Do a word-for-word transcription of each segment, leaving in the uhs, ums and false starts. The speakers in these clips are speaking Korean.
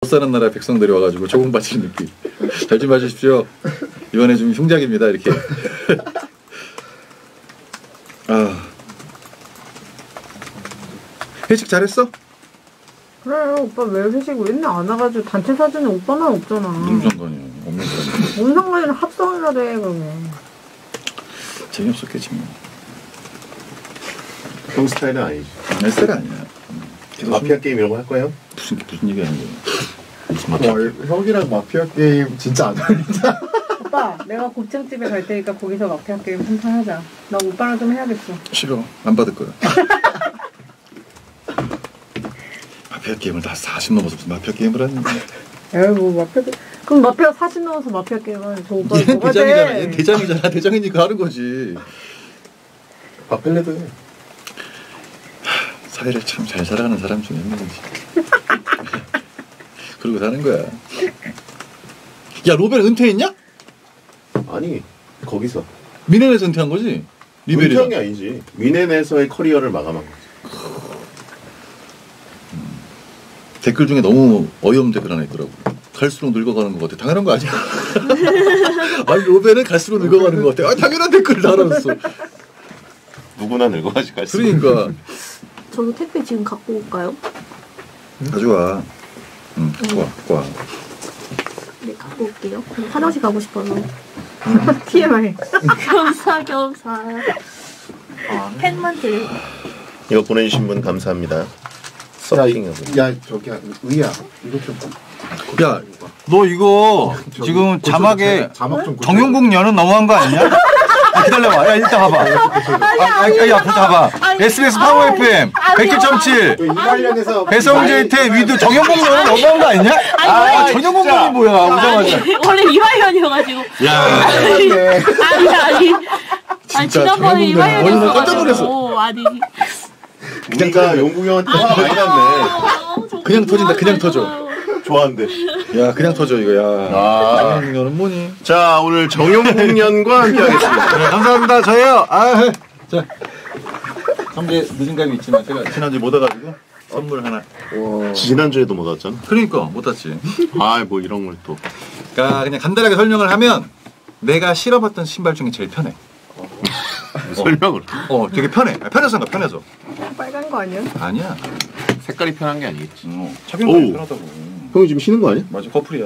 사는 나라 백성들이 와가지고 조공 바치는 느낌. 잘 좀 봐주십시오. 이번에 좀 흉작입니다. 이렇게. 아, 회식 잘했어? 그래 오빠 왜 회식 맨날 안 와가지고 단체 사진에 오빠만 없잖아. 무슨 상관이야. 없는 사람. 무슨 상관이야. 합성이라도 해 그러면. 재미없었겠지 뭐. 형 스타일은 아니지. 내 스타일 아니야. 마피아 게임 이런 거 할 거예요? 무슨 무슨 얘기 하는 거야? 무슨 마피아? 와, 형이랑 마피아 게임 진짜 안 어울린다. 오빠 내가 곱창집에 갈 테니까 거기서 마피아 게임 한판 하자. 나 오빠랑 좀 해야겠어. 싫어. 안 받을 거야. 마피아 게임을 다 사십 넘어서 무슨 마피아 게임을 하는 거야? 에이 뭐 마피아 게임. 그럼 마피아 사십 넘어서 마피아 게임 하는 저 오빠 얘는 뭐가 대장이잖아. 돼? 얘는 대장이잖아. 대장이니까 하는 거지. 마펠레도 해. 사회를 참 잘 살아가는 사람 중에 한 명이지. 그러고 사는 거야. 야, 로벨 은퇴했냐? 아니, 거기서. 미넨에서 은퇴한 거지? 리벨이랑. 은퇴한 게 아니지. 미넨에서의 커리어를 마감한 거지. 음, 댓글 중에 너무 어이없는 댓글 하나 있더라고. 갈수록 늙어가는 것 같아. 당연한 거 아니야? 아니, 로벨은 갈수록 늙어가는 것 같아. 아, 당연한 댓글을 달아놨어. 누구나 늙어가지 갈수록. 그러니까. 저도 택배 지금 갖고 올까요? 가져와. 응, 갖고 와, 갖고 와. 네, 갖고 올게요. 화장실 가고 싶어서. 티엠아이. 겸사겸사. 아, 펜만 들. 이거 보내주신 분 감사합니다. 야, 야 저기 의야 이거 좀. 야, 너 이거 지금 자막에 자막 좀 정용국 년은 너무한 거 아니냐? 아, 기다려봐. 야, 일단 봐봐. 아, 아, 야, 부터 봐봐. 에스비에스 파워 에프엠 백칠 점 칠 이 관련해서 배성재태 위드 정용국 년은 너무한 거 아니냐? 아, 정용국 년이 뭐야? 오자마자. 원래 이화연이어가지고. 야, 아니 아니. 아니 지난번에 이화연이었어. 깜짝 이화연이어가지고 아니. 그러니까 용국이 형한테 화 많이 났네. 그냥 터진다. 그냥 터져. 좋아한대. 야, 그냥 터져 이거. 야, 아. 정용국 년은 뭐니? 자, 오늘 정용국 년과 함께하겠습니다. 네, 감사합니다. 저예요. 아, 자, 성재 늦은 감이 있지만 제가 지난주에 못 와가지고 선물 하나. 와. 지난주에도 못 왔잖아. 그러니까 못 왔지. 아, 뭐 이런 걸 또. 그러니까 그냥 간단하게 설명을 하면 내가 신어봤던 신발 중에 제일 편해. 설명을. 어, 되게 편해. 편해서인가 편해서. 빨간 거 아니야? 아니야. 색깔이 편한 게 아니겠지. 어, 착용감이 오. 편하다고. 형이 지금 쉬는 거 아니야? 맞아, 커플이야.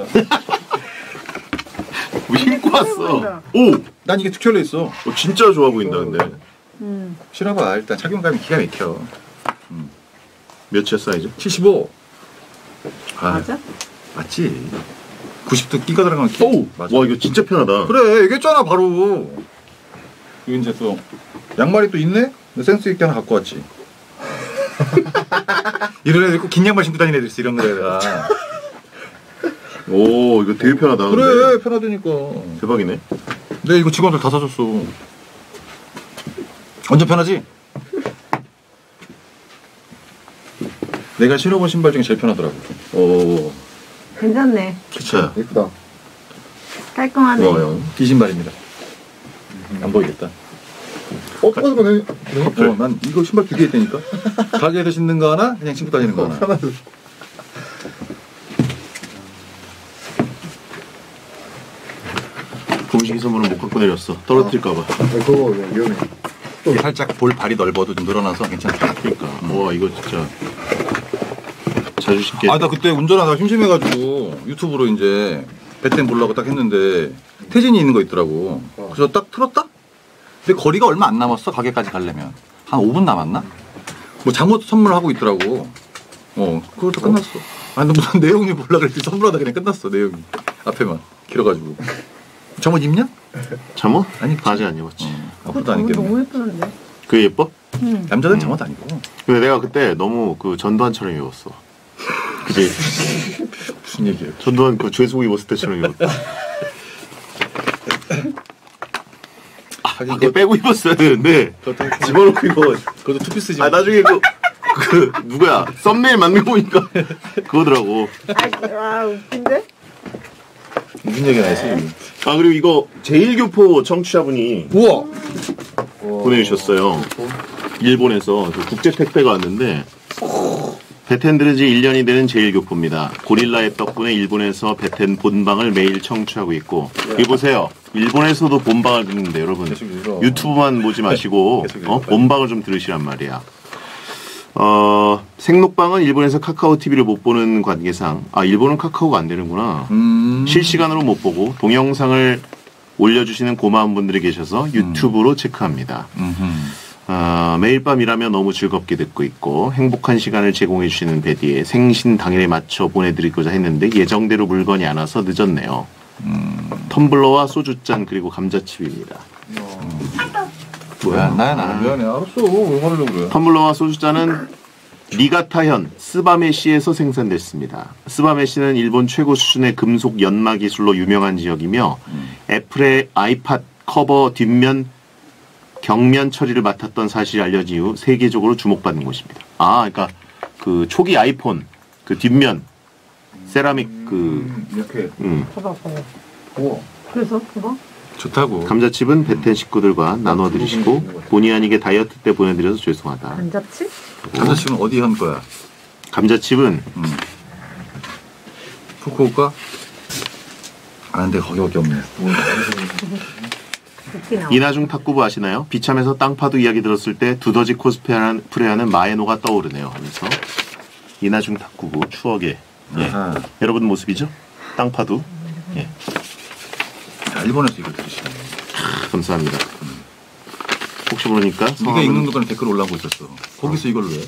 뭐 신고 왔어. 오! 난 이게 특별해 있어. 어, 진짜 좋아 보인다, 근데. 음. 신어봐. 일단 착용감이 기가 막혀. 몇이야 사이즈? 칠십오. 아, 맞아? 맞지. 구십도 끼가 들어가면 키. 오! 맞아. 와, 이거 진짜 편하다. 그래, 얘기했잖아 바로. 이거 이제 또 양말이 또 있네? 센스 있게 하나 갖고 왔지. 이런 애들 꼭 긴 양말 신고 다니는 애들 있어. 이런 거에다가. 오, 이거 되게 편하다. 그래, 근데. 편하다니까. 대박이네. 내가 이거 직원들 다 사줬어. 완전 편하지? 내가 신어본 신발 중에 제일 편하더라고. 오, 괜찮네. 진짜. 예쁘다. 깔끔하네. 고마워요. 이 신발입니다. 안 보이겠다. 어, 그러네. 어, 난 이거 신발 두 개 있다니까. 가게에서 신는 거 하나, 그냥 신고 다니는 거 하나. 하나도. 공식이 선물은 못 갖고 내렸어. 떨어뜨릴까봐. 그거 위험해. 살짝 볼 발이 넓어도 좀 늘어나서 괜찮다. 그러니까. 와, 이거 진짜. 자주 신게. 아, 나 그때 운전하다가 심심해가지고 유튜브로 이제 배템 보려고 딱 했는데 태진이 있는 거 있더라고. 그래서 딱 틀었다? 근데 거리가 얼마 안 남았어. 가게까지 가려면. 한 오 분 남았나? 뭐 잠옷 선물하고 있더라고. 어, 그것도 끝났어. 아, 너 무슨 내용이 몰라 그랬더니 선물하다 그냥 끝났어. 내용이. 앞에만. 길어가지고. 잠옷 입냐? 잠옷? 아니, 바지 안 입었지. 어, 앞으로도 안 입겠네. 너무 예쁘는데. 그게 예뻐? 응. 남자는 잠옷 아니고. 근데 내가 그때 너무 그 전두환처럼 입었어. 그지? 무슨 얘기예요? 전두환 그 죄수복 입었을 때처럼 입었다. 아, 밖에 빼고 입었어야 되는데 집어넣고 입어. 그것도 투피스지. 아, 나중에 그, 그 누구야 썸네일 만들고 보니까 그거더라고. 아, 와 웃긴데? 무슨 얘기나 했어 여기. 아, 그리고 이거 제일교포 청취자분이 우와. 보내주셨어요. 일본에서 그 국제 택배가 왔는데 베텐 들은 지 일 년이 되는 제일교포입니다. 고릴라 앱 덕분에 일본에서 베텐 본방을 매일 청취하고 있고 이 보세요. 일본에서도 본방을 듣는데 여러분 유튜브만 보지 마시고 어? 본방을 좀 들으시란 말이야. 어, 생록방은 일본에서 카카오 티비를 못 보는 관계상 아 일본은 카카오가 안 되는구나. 음. 실시간으로 못 보고 동영상을 올려주시는 고마운 분들이 계셔서 유튜브로 음. 체크합니다. 음흠. 어, 매일 밤 일하며 너무 즐겁게 듣고 있고 행복한 시간을 제공해 주시는 베디의 생신 당일에 맞춰 보내드리고자 했는데 예정대로 물건이 안 와서 늦었네요. 음. 텀블러와 소주잔 그리고 감자칩입니다. 음. 뭐야? 나야 나 미안해. 알았어. 왜 화내려고 그래? 텀블러와 소주잔은 니가타현 스바메시에서 생산됐습니다. 스바메시는 일본 최고 수준의 금속 연마 기술로 유명한 지역이며 음. 애플의 아이팟 커버 뒷면 경면 처리를 맡았던 사실이 알려진 이후 세계적으로 주목받는 곳입니다. 아, 그러니까 그 초기 아이폰 그 뒷면 세라믹 그 음, 이렇게. 음. 봐봐, 봐봐. 우와. 그래서 그거? 좋다고. 감자칩은 베텐 식구들과 나눠 드시고 본의 아니게 다이어트 때 보내드려서 죄송하다. 감자칩? 감자칩은 어디 한 거야? 감자칩은 음. 후쿠오카? 아 근데 거기밖에 없네. 이나중 탁구부 아시나요? 비참해서 땅파도 이야기 들었을 때 두더지 코스프레하는 프레하는 마에노가 떠오르네요 하면서 이나중 탁구부 추억의 예. 여러분 모습이죠? 땅파도 예. 자, 일본에서 이걸 들으시네. 아, 감사합니다. 혹시 모르니까 네가 성함은... 읽는 동안에 댓글 올라오고 있었어. 거기서 이걸 왜?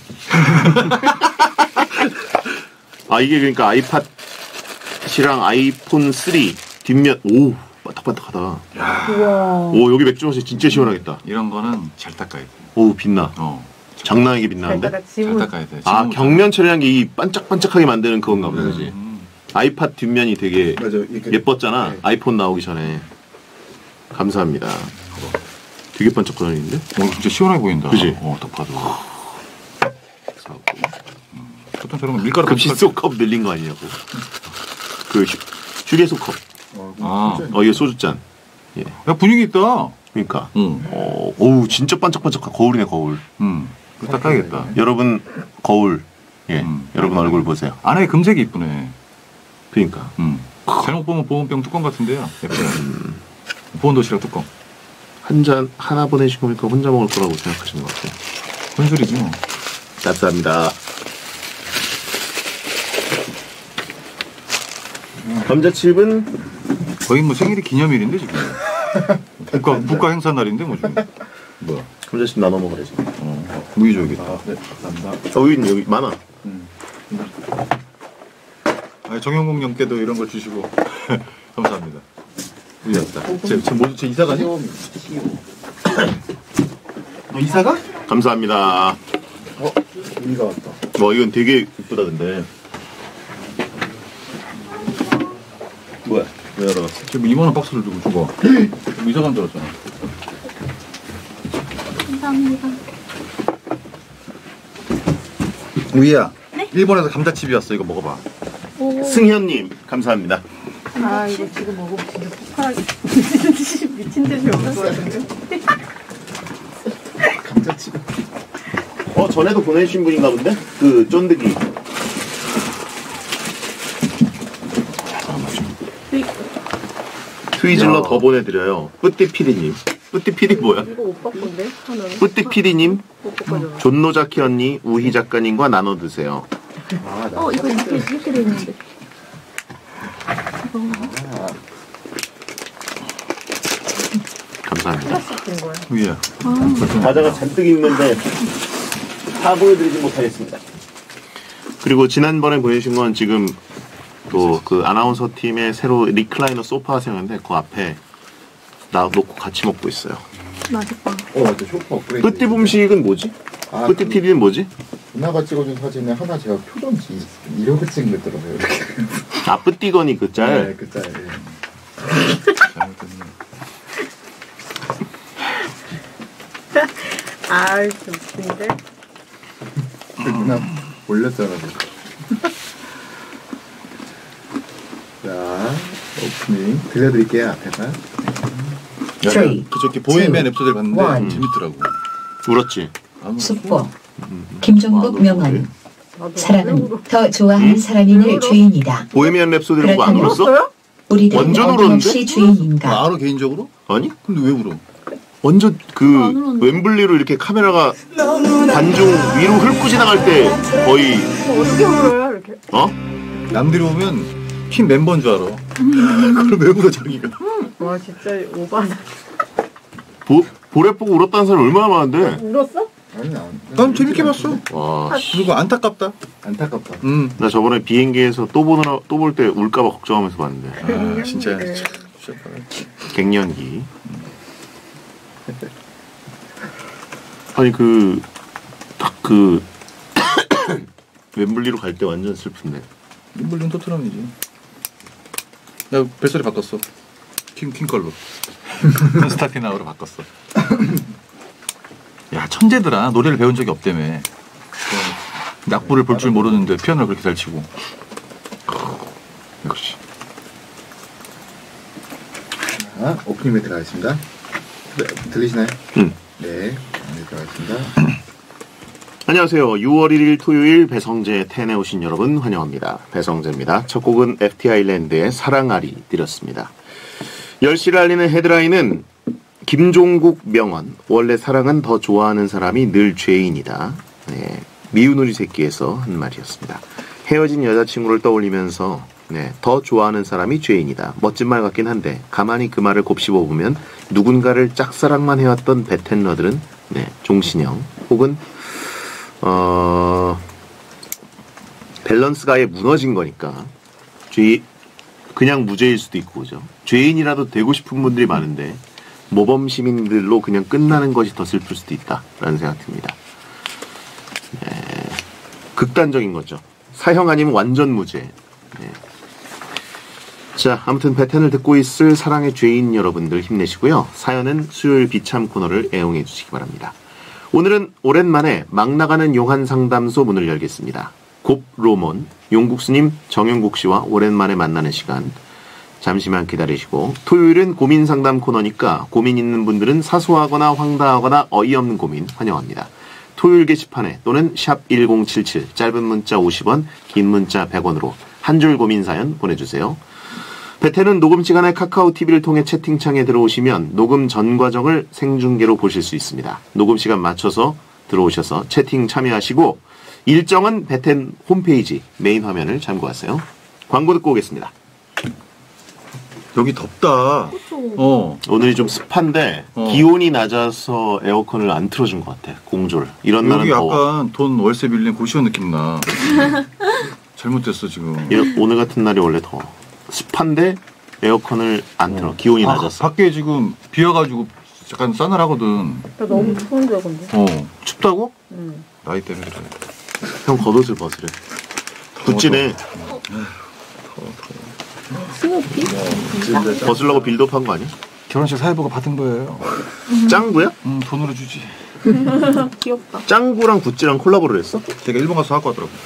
아 이게 그러니까 아이팟이랑 아이폰 쓰리 뒷면 오 반짝반짝하다. 우와. 오 여기 맥주 마시 진짜 시원하겠다. 이런 거는 잘 닦아야 돼. 오 빛나. 어. 장난하게 빛나는데? 잘 잘 닦아야 돼. 아 경면 처리한 게 이 반짝반짝하게 만드는 그건가 보다. 그지? 음. 아이팟 뒷면이 되게 맞아, 이렇게- 예뻤잖아. 네. 아이폰 나오기 전에. 감사합니다. 되게 반짝거리는데? 어, 진짜 시원하게 보인다. 그지? 어, 딱 봐도. 보통 저런 거 밀가루 그 빗소컵 늘린 거 아니냐고. 그 휴, 휴게소 컵. 아. 어 이게 소주잔. 예. 야, 분위기 있다. 그러니까. 응. 어, 어우 진짜 반짝반짝한 거울이네 거울. 응. 그거 닦아야겠다. 여러분 거울. 예. 음. 여러분 얼굴 보세요. 안에 금색이 이쁘네. 그러니까. 응. 잘못 보면 보온병 뚜껑 같은데요. 예쁘네. 보온도시락 뚜껑. 한 잔 하나 보내신 거니까 혼자 먹을 거라고 생각하시는 것 같아요. 뭔 소리지 뭐. 감사합니다. 감자칩은 거의 뭐 생일이 기념일인데 지금. 국가 국가 행사 날인데 뭐 지금. 뭐야? 감자칩 나눠 먹으래지. 어. 우유 줘야겠다. 아, 네, 감사합니다. 어, 우유는 여기 많아. 아니, 정영국 형께도 이런 걸 주시고 감사합니다. 우유 왔다. 제, 제 모두 제 이사가니? 너 이사가? 감사합니다. 어, 우리가 왔다. 와 이건 되게 이쁘다 근데. 뭐야? 왜 알아봤어? 지금 이만한 박스를 두고 줘봐. 이사간 줄 알았잖아. 감사합니다. 우이야. 네? 일본에서 감자칩이 왔어. 이거 먹어봐. 오. 승현님 감사합니다. 아 이거 지금 먹으면 진짜 폭발하게 미친 듯이 먹을 것 같은데? 감자칩. 어 전에도 보내주신 분인가 본데? 그 쫀득이. 트위즐러 더 보내드려요. 뿌띠 피디님. 뿌띠 피디 뭐야? 이거 오빠 건데? 하나는? 뿌띠 피디님, 오빠 거잖아. 존노자키 언니, 우희 작가님과 나눠 드세요. 아, 나 어, 이거 이렇게, 이렇게 돼 있는데. 감사합니다. 플라스틱인 거야. 우이야. 과자가 잔뜩 있는데 다 보여드리지 못하겠습니다. 그리고 지난번에 보내주신 건 지금 또 그 아나운서 팀의 새로 리클라이너 소파 생겼는데 그 앞에 나 놓고 같이 먹고 있어요. 맛있다. 어, 맞아. 쇼파 업그레이드. 뿌띠 음식은 뭐지? 아, 뿌띠 티비는 뭐지? 누나가 찍어준 사진에 하나 제가 표정 지 이렇게 찍은 거 있더라고요. 이렇게. 아 뿌띠거니 그 짤. 네, 그 짤. 아이 좀 웃긴데? 그 누나 올렸잖아. 자, 오프닝 들려드릴게요. 앞에다. 야, 그저께 보이맨 에피소드를 봤는데 one. 재밌더라고. 울었지? 아무- 숙보 김종국 명언 나도 사람은 더 좋아하는 응? 사람인을 죄인이다. 보헤미안 랩소디를 보고 안 그렇다면- 울었어? 울었어요? 우리들은 완전 어김없이 울었는데? 죄인인가? 아, 알아 개인적으로? 아니? 근데 왜 울어? 완전 그 안 울었는데? 웸블리로 이렇게 카메라가 관중 위로 훑고 지나갈 때 거의 어, 어떻게 울어요 이렇게? 어? 남들이 오면 팀 멤버인 줄 알아. 그걸 왜 울어 자기가? 와 진짜 오바다. 보, 보랩 보고 울었다는 사람이 얼마나 많은데? 울었어? 아니 안. 난 재밌게 봤어. 와, 그리고 안타깝다. 안타깝다. 음. 나 저번에 비행기에서 또 보느라 또 볼 때 울까봐 걱정하면서 봤는데 아, 진짜. 네. 갱년기. 아니 그 딱 그 웸블리로 갈 때 완전 슬픈데. 윈블린 토트넘이지. 나 벨소리 바꿨어. 킹, 킹 걸로. 콘스타티나우로 바꿨어. 야, 천재들아. 노래를 배운 적이 없다며. 낙부를 볼 줄 모르는데 피아노를 그렇게 잘 치고. 역시. 자, 오프닝 멘트 가겠습니다. 네, 들리시나요? 응. 네, 네 들어가겠습니다. 안녕하세요. 유월 일일 토요일 배성재 텐에 오신 여러분 환영합니다. 배성재입니다. 첫 곡은 에프티아일랜드의 사랑아리 드렸습니다. 열 시를 알리는 헤드라인은 김종국 명언, 원래 사랑은 더 좋아하는 사람이 늘 죄인이다. 네, 미운 우리 새끼에서 한 말이었습니다. 헤어진 여자친구를 떠올리면서 네, 더 좋아하는 사람이 죄인이다. 멋진 말 같긴 한데 가만히 그 말을 곱씹어보면 누군가를 짝사랑만 해왔던 베텐러들은 네, 종신형 혹은 어... 밸런스가 아예 무너진 거니까 죄 그냥 무죄일 수도 있고 그죠. 죄인이라도 되고 싶은 분들이 많은데 모범 시민들로 그냥 끝나는 것이 더 슬플 수도 있다라는 생각 듭니다. 네, 극단적인 거죠. 사형 아니면 완전 무죄. 네. 자, 아무튼 베텐을 듣고 있을 사랑의 죄인 여러분들 힘내시고요. 사연은 수요일 비참 코너를 애용해 주시기 바랍니다. 오늘은 오랜만에 막 나가는 용한 상담소 문을 열겠습니다. 곱로몬, 용국스님, 정용국 씨와 오랜만에 만나는 시간 잠시만 기다리시고, 토요일은 고민 상담 코너니까 고민 있는 분들은 사소하거나 황당하거나 어이없는 고민 환영합니다. 토요일 게시판에 또는 샵 일공칠칠 짧은 문자 오십 원, 긴 문자 백 원으로 한 줄 고민 사연 보내주세요. 베텐은 녹음 시간에 카카오티비를 통해 채팅창에 들어오시면 녹음 전 과정을 생중계로 보실 수 있습니다. 녹음 시간 맞춰서 들어오셔서 채팅 참여하시고 일정은 베텐 홈페이지 메인 화면을 참고하세요. 광고 듣고 오겠습니다. 여기 덥다. 어. 오늘이 좀 습한데 어. 기온이 낮아서 에어컨을 안 틀어준 것 같아. 공조를. 이런 날은 여기 더워. 약간 돈 월세 빌린 고시원 느낌 나. 잘못됐어 지금. 이런- 오늘 같은 날이 원래 더워. 습한데 에어컨을 안 틀어. 기온이 아, 낮았어. 밖에 지금 비어가지고 약간 싸늘하거든. 나 너무 추운데 근데. 어. 춥다고? 응. 나이 때문에 그래. 형 겉옷을 벗으래. 굿지네. 스누피? 벗으려고 빌드업한 거 아니야? 결혼식 사회보고 받은 거예요. 짱구야? 음, 돈으로 주지. 귀엽다. 짱구랑 굿지랑 콜라보를 했어? 제가 일본 가서 사갖고 왔더라고.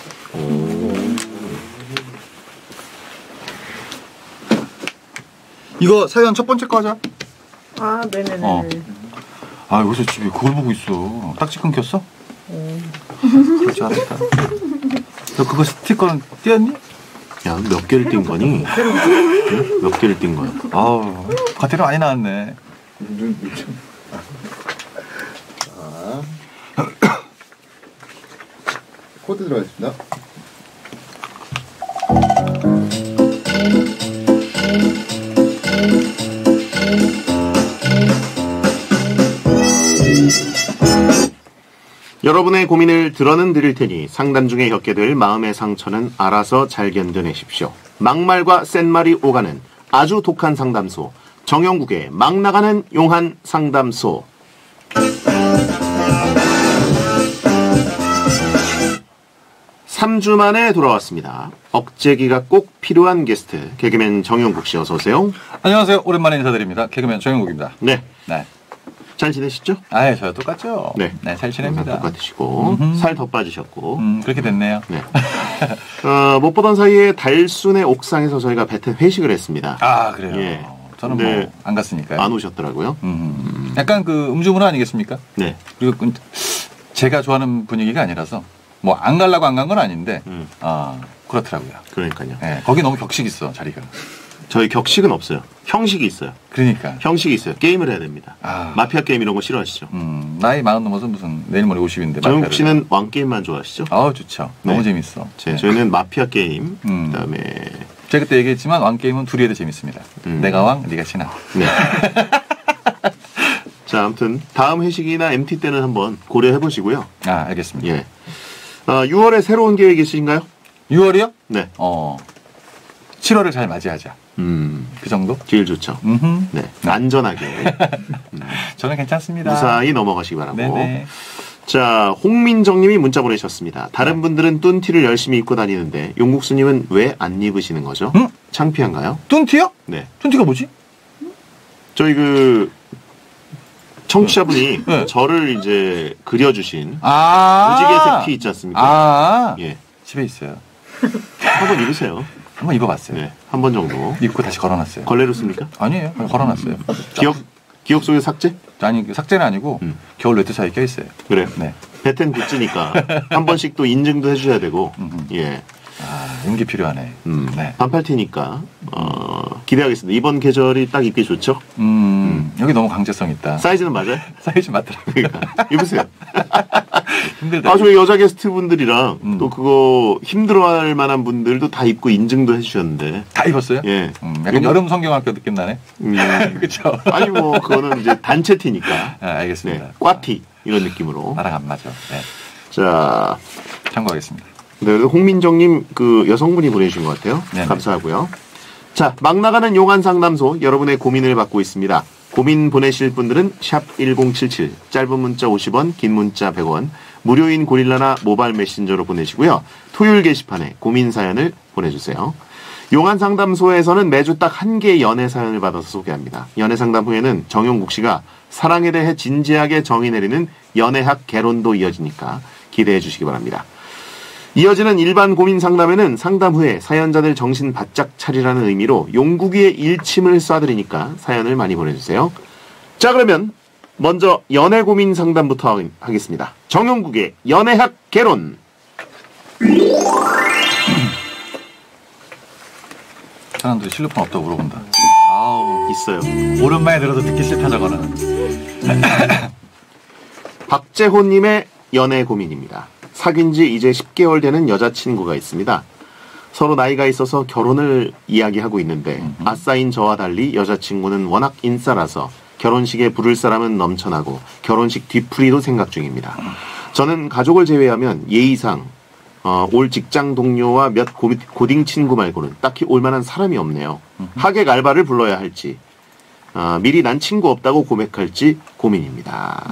이거 사연 첫 번째 거 하자. 아 네네네. 어. 아, 요새 집에 그걸 보고 있어. 딱지 끊겼어? 그렇지 않았다. 너 그거 스티커는 띄었니? 야, 몇 개를 띈 거니? 응? 몇 개를 띈 거야? 아우, 과태료 많이 나왔네. 눈 미쳐. 자, 코드 들어가겠습니다. 여러분의 고민을 들어는 드릴 테니 상담 중에 겪게 될 마음의 상처는 알아서 잘 견뎌내십시오. 막말과 센말이 오가는 아주 독한 상담소, 정영국의 막 나가는 용한 상담소. 삼 주 만에 돌아왔습니다. 억제기가 꼭 필요한 게스트, 개그맨 정영국 씨 어서 오세요. 안녕하세요. 오랜만에 인사드립니다. 개그맨 정영국입니다. 네, 네. 잘 지내시죠? 아예 저야 똑같죠? 네. 네, 잘 지냅니다. 똑같으시고 음흠. 살 더 빠지셨고. 음, 그렇게 됐네요. 네. 어, 못 보던 사이에 달순의 옥상에서 저희가 베텐 회식을 했습니다. 아, 그래요? 예. 저는 네. 뭐 안 갔으니까요. 안 오셨더라고요. 음. 약간 그 음주 문화 아니겠습니까? 네. 그리고 그 제가 좋아하는 분위기가 아니라서 뭐 안 가려고 안 간 건 아닌데 음. 아 그렇더라고요. 그러니까요. 예, 거기 너무 격식 있어 자리가. 저희 격식은 없어요. 형식이 있어요. 그러니까. 형식이 있어요. 게임을 해야 됩니다. 아. 마피아 게임 이런 거 싫어하시죠? 음, 나이 마흔 넘어서 무슨 내일 모레 오십인데. 정영국 씨는 왕 게임만 좋아하시죠? 아우 좋죠. 너무 네. 재밌어. 제, 네. 저희는 마피아 게임, 음. 그다음에 제가 그때 얘기했지만 왕 게임은 둘이 해도 재밌습니다. 음. 내가 왕, 네가 신하. 네. 자, 아무튼 다음 회식이나 엠티 때는 한번 고려해 보시고요. 아 알겠습니다. 예. 아, 유월에 새로운 계획 있으신가요? 유월이요? 네. 어, 칠월을 잘 맞이하자. 음, 그 정도? 제일 좋죠. 음흠. 네. 안전하게 저는 괜찮습니다. 무사히 넘어가시기 바라고. 네네. 자, 홍민정님이 문자 보내셨습니다. 다른 네. 분들은 뚠티를 열심히 입고 다니는데 용국수님은 왜 안 입으시는 거죠? 응? 창피한가요? 뚠티요? 네. 뚠티가 뭐지? 저희 그 청취자분이 네. 저를 이제 그려주신 아. 무지개색 티 있지 않습니까? 아. 예. 집에 있어요. 한번 입으세요. 한번 입어봤어요. 네. 한 번 정도. 입고 다시 걸어놨어요. 걸레로 씁니까? 아니에요. 그냥 걸어놨어요. 기억, 기억 속에 삭제? 아니 그 삭제는 아니고 음. 겨울 외투 사이에 껴있어요. 그래요. 네. 베텐 굿즈니까 한 번씩 또 인증도 해줘야 되고. 음. 예. 아, 용기 필요하네. 음. 네. 반팔티니까 어, 기대하겠습니다. 이번 계절이 딱 입기 좋죠? 음, 여기 너무 강제성 있다. 사이즈는 맞아요? 사이즈 맞더라고요. 그러니까 입으세요. 힘들다. 아, 저희 여자 게스트 분들이랑 음. 또 그거 힘들어할 만한 분들도 다 입고 인증도 해주셨는데. 다 입었어요? 예. 음, 약간 이거- 여름 성경학교 느낌 나네. 음, 그렇죠. 아니 뭐 그거는 이제 단체 티니까. 아, 알겠습니다. 네, 꽈티 이런 느낌으로. 나랑 안 맞아. 네. 자, 참고하겠습니다. 네, 그래서 홍민정님 그 여성분이 보내주신 것 같아요. 네네. 감사하고요. 자, 막 나가는 용한 상담소 여러분의 고민을 받고 있습니다. 고민 보내실 분들은 샵 일공칠칠, 짧은 문자 오십 원, 긴 문자 백 원, 무료인 고릴라나 모바일 메신저로 보내시고요. 토요일 게시판에 고민 사연을 보내주세요. 용한 상담소에서는 매주 딱 한 개의 연애 사연을 받아서 소개합니다. 연애 상담 후에는 정용국 씨가 사랑에 대해 진지하게 정의 내리는 연애학 개론도 이어지니까 기대해 주시기 바랍니다. 이어지는 일반 고민 상담에는 상담 후에 사연자들 정신 바짝 차리라는 의미로 용국이의 일침을 쏴드리니까 사연을 많이 보내주세요. 자, 그러면 먼저 연애 고민 상담부터 하- 하겠습니다. 정용국의 연애학 개론. 사람들이 실로폰 없다고 물어본다. 아우, 있어요. 오랜만에 들어서 듣기 싫다 저거는. 박재호님의 연애 고민입니다. 사귄 지 이제 십 개월 되는 여자친구가 있습니다. 서로 나이가 있어서 결혼을 이야기하고 있는데 아싸인 저와 달리 여자친구는 워낙 인싸라서 결혼식에 부를 사람은 넘쳐나고 결혼식 뒤풀이도 생각 중입니다. 저는 가족을 제외하면 예의상 어, 올 직장 동료와 몇 고, 고딩 친구 말고는 딱히 올만한 사람이 없네요. 하객 알바를 불러야 할지 어, 미리 난 친구 없다고 고백할지 고민입니다.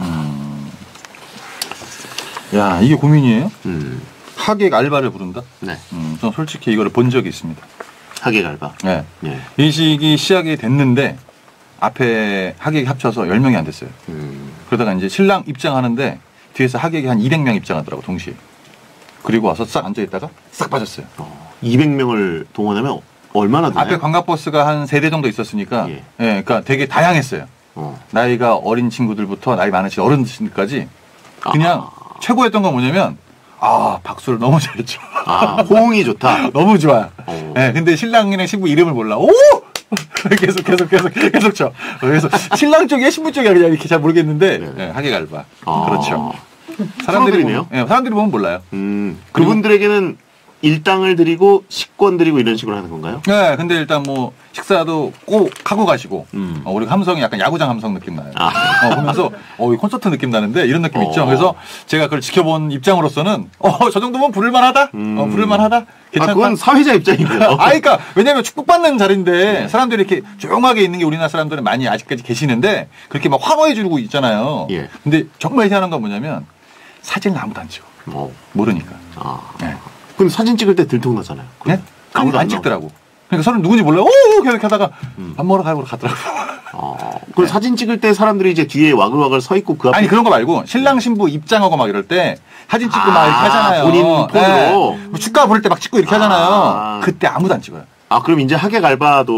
야, 이게 고민이에요? 음, 하객 알바를 부른다? 네. 음, 전 솔직히 이거를 본 적이 있습니다. 하객 알바. 네. 예. 이 시기 시작이 됐는데 앞에 하객이 합쳐서 열 명이 안 됐어요. 음, 그러다가 이제 신랑 입장하는데 뒤에서 하객이 한 이백 명 입장하더라고 동시에. 그리고 와서 싹 앉아있다가 싹 빠졌어요. 어, 이백 명을 동원하면 얼마나 되나요? 앞에 관광버스가 한 세 대 정도 있었으니까 예. 예. 그러니까 되게 다양했어요. 어. 나이가 어린 친구들부터 나이 많으신 어른들까지 그냥 아. 최고였던 건 뭐냐면 아 박수를 너무 잘쳐. 아, 호응이 좋다. 너무 좋아. 어. 예, 근데 신랑이랑 신부 이름을 몰라. 오! 계속 계속 계속 계속 쳐. 그래서 신랑 쪽이야 신부 쪽이야 그냥 이렇게 잘 모르겠는데 네. 예, 하객 알바. 아. 그렇죠. 사람들이 프로들이네요? 보면, 예, 사람들이 보면 몰라요. 음, 그리고- 그분들에게는 일당을 드리고 식권 드리고 이런 식으로 하는 건가요? 네, 근데 일단 뭐 식사도 꼭 하고 가시고 음. 어, 우리 함성이 약간 야구장 함성 느낌 나요. 아. 어, 보면서 어, 이 콘서트 느낌 나는데 이런 느낌 어. 있죠. 그래서 제가 그걸 지켜본 입장으로서는 어, 저 정도면 부를만하다. 음. 어, 부를만하다. 아, 괜찮다. 그건 사회자 입장이고요. 아, 그러니까 왜냐면 축복받는 자리인데 네. 사람들이 이렇게 조용하게 있는 게 우리나라 사람들은 많이 아직까지 계시는데 그렇게 막 환호해주고 있잖아요. 예. 근데 정말 희한한 건 뭐냐면 사진을 아무도 안 찍어. 어. 모르니까. 아. 네. 근데 사진 찍을 때 들통나잖아요. 네? 아무도 안 나오고. 찍더라고. 그러니까 서로 누군지 몰라요. 오! 계속 하다가 음. 밥 먹으러 가고 가더라고. 아. 그럼 사진 찍을 때 사람들이 이제 뒤에 와글와글 서 있고 그 앞에 아니 그런 거 말고 신랑 신부 입장하고 막 이럴 때 사진 찍고 아, 막 이렇게 하잖아요. 본인 폰으로? 뭐 축가 부를 때 막 찍고 이렇게 아. 하잖아요. 그때 아무도 안 찍어요. 아, 그럼 이제 하객 알바도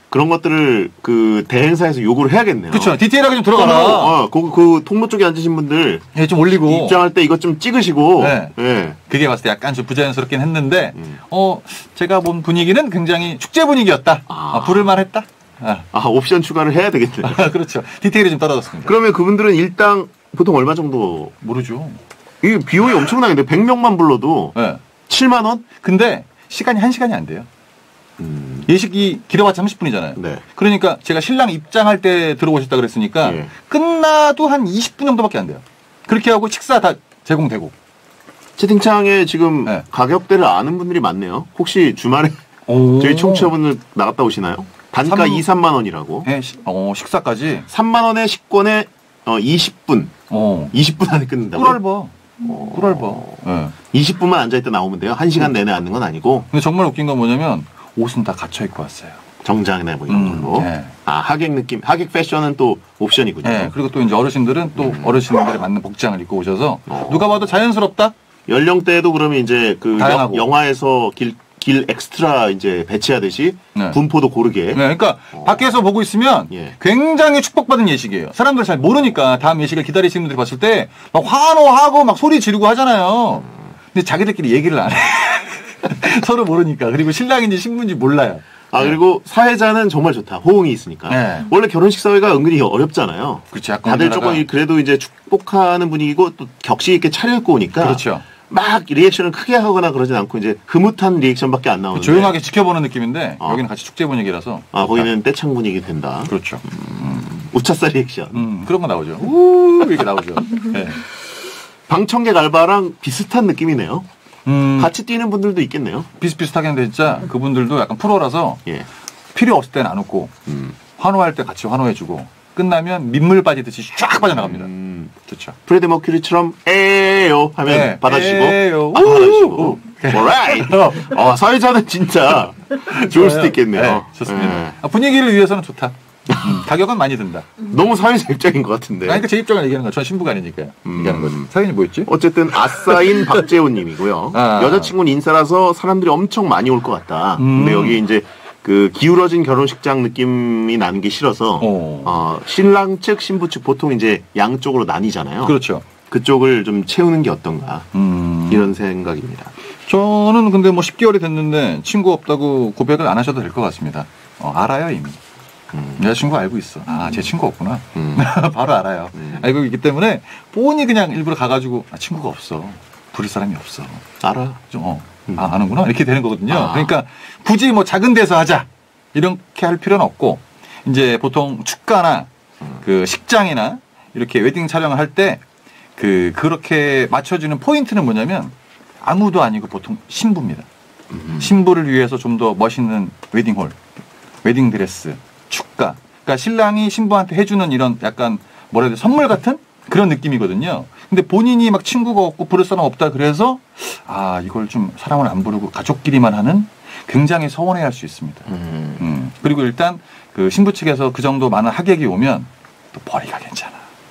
그런 것들을 그 대행사에서 요구를 해야겠네요. 그렇죠. 디테일하게 좀 들어가라. 어, 그, 그 통로 쪽에 앉으신 분들 예, 좀 올리고 입장할 때 이것 좀 찍으시고. 네. 예. 그게 봤을 때 약간 좀 부자연스럽긴 했는데 음. 어 제가 본 분위기는 굉장히 축제 분위기였다. 아. 아, 부를만 했다. 아. 아, 옵션 추가를 해야 되겠네요. 그렇죠. 디테일이 좀 떨어졌습니다. 그러면 그분들은 일당 보통 얼마 정도? 모르죠. 이 비용이 엄청나겠는데 백 명만 불러도 네. 칠만 원? 근데 시간이 한 시간이 안 돼요. 음. 예식이 길어봤자 삼십 분이잖아요. 네. 그러니까 제가 신랑 입장할 때 들어오셨다 그랬으니까 예. 끝나도 한 이십 분 정도밖에 안 돼요. 그렇게 하고 식사 다 제공되고. 채팅창에 지금 네. 가격대를 아는 분들이 많네요. 혹시 주말에 오. 저희 청취자분들 나갔다 오시나요? 단가 삼- 이, 삼만 원이라고. 네, 시- 어, 식사까지. 삼만 원에 식권에 어, 이십 분. 어. 이십 분 안에 끊는다고요? 꿀알바. 꿀알바. 네. 이십 분만 앉아있다 나오면 돼요? 한 시간 내내 앉는 건 아니고 근데 정말 웃긴 건 뭐냐면 옷은 다 갖춰 입고 왔어요. 정장이나 뭐 이런 음, 걸로. 네. 아, 하객 느낌. 하객 패션은 또 옵션이군요. 네, 그리고 또 이제 어르신들은 또 어르신들에 맞는 복장을 입고 오셔서 어. 누가 봐도 자연스럽다? 연령대도 그러면 이제 그 다양하고. 여- 영화에서 길, 길 엑스트라 이제 배치하듯이 네. 분포도 고르게. 네, 그러니까 어. 밖에서 보고 있으면 예. 굉장히 축복받은 예식이에요. 사람들 잘 모르니까 다음 예식을 기다리시는 분들이 봤을 때 막 환호하고 막 소리 지르고 하잖아요. 근데 자기들끼리 얘기를 안 해. 서로 모르니까. 그리고 신랑인지 신부인지 몰라요. 아, 그리고 사회자는 정말 좋다. 호응이 있으니까. 네. 원래 결혼식 사회가 은근히 어렵잖아요. 그렇죠. 약간 다들 우리나라가- 조금 그래도 이제 축복하는 분위기고 또 격식 있게 차려입고 오니까. 그렇죠. 막 리액션을 크게 하거나 그러진 않고 이제 흐뭇한 리액션밖에 안 나오는데. 조용하게 지켜보는 느낌인데 어. 여기는 같이 축제 분위기라서. 아, 거기는 떼창 분위기 된다. 그렇죠. 우차싸 리액션. 음, 그런 거 나오죠. 우 이렇게 나오죠. 네. 방청객 알바랑 비슷한 느낌이네요. 음, 같이 뛰는 분들도 있겠네요. 비슷비슷하긴 한데 진짜 그분들도 약간 프로라서 예. 필요 없을 때는 안 웃고 음. 환호할 때 같이 환호해주고 끝나면 민물 빠지듯이 쫙 빠져나갑니다. 음. 좋죠. 프레드 머큐리처럼 에요 하면 네. 받아주시고 에요. 아, 받아주시고 우. alright. 어, 사회자는 진짜 좋을 수도 있겠네요. 네, 좋습니다. 예. 아, 분위기를 위해서는 좋다. 음, 가격은 많이 든다. 너무 사회자 입장인 것 같은데. 아니, 그러니까 제 입장을 얘기하는 거야. 전 신부가 아니니까요. 음. 얘기하는 거지. 사연이 뭐였지? 어쨌든 아싸인 박재훈님이고요. 아. 여자친구는 인싸라서 사람들이 엄청 많이 올 것 같다. 음. 근데 여기 이제 그 기울어진 결혼식장 느낌이 나는 게 싫어서 어. 어, 신랑 측 신부 측 보통 이제 양쪽으로 나뉘잖아요. 그렇죠. 그쪽을 좀 채우는 게 어떤가 음. 이런 생각입니다. 저는 근데 뭐 십 개월이 됐는데 친구 없다고 고백을 안 하셔도 될 것 같습니다. 어, 알아요, 이미. 음. 여자친구 알고 있어. 아, 제 친구 없구나. 음. 바로 알아요. 음. 알고 있기 때문에 뻔히 그냥 일부러 가가지고 아, 친구가 없어. 부를 사람이 없어. 알아. 좀, 어, 음. 아, 아는구나. 이렇게 되는 거거든요. 아. 그러니까 굳이 뭐 작은 데서 하자. 이렇게 할 필요는 없고, 이제 보통 축가나 음. 그 식장이나 이렇게 웨딩 촬영을 할 때 그, 그렇게 맞춰주는 포인트는 뭐냐면 아무도 아니고 보통 신부입니다. 음. 신부를 위해서 좀 더 멋있는 웨딩홀, 웨딩 드레스, 축가. 그러니까 신랑이 신부한테 해주는 이런 약간 뭐라 해야 돼, 선물 같은 그런 느낌이거든요. 근데 본인이 막 친구가 없고 부를 사람 없다 그래서 아, 이걸 좀 사람을 안 부르고 가족끼리만 하는 굉장히 서운해 할 수 있습니다. 음. 음. 그리고 일단 그 신부 측에서 그 정도 많은 하객이 오면 또 벌이가 괜찮아.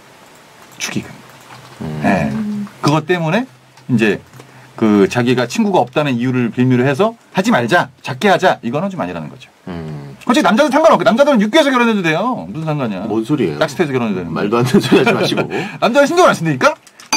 축의금. 음. 네. 그것 때문에 이제 그 자기가 친구가 없다는 이유를 빌미로 해서 하지 말자, 작게 하자, 이거는 좀 아니라는 거죠. 음. 솔직히 남자들 상관없고 남자들은 육교에서 결혼해도 돼요. 무슨 상관이야. 뭔 소리예요? 낚시터에서 결혼해도 되는 말도 안 되는 소리 하지 마시고. 남자가 신경을 안 쓴다니까?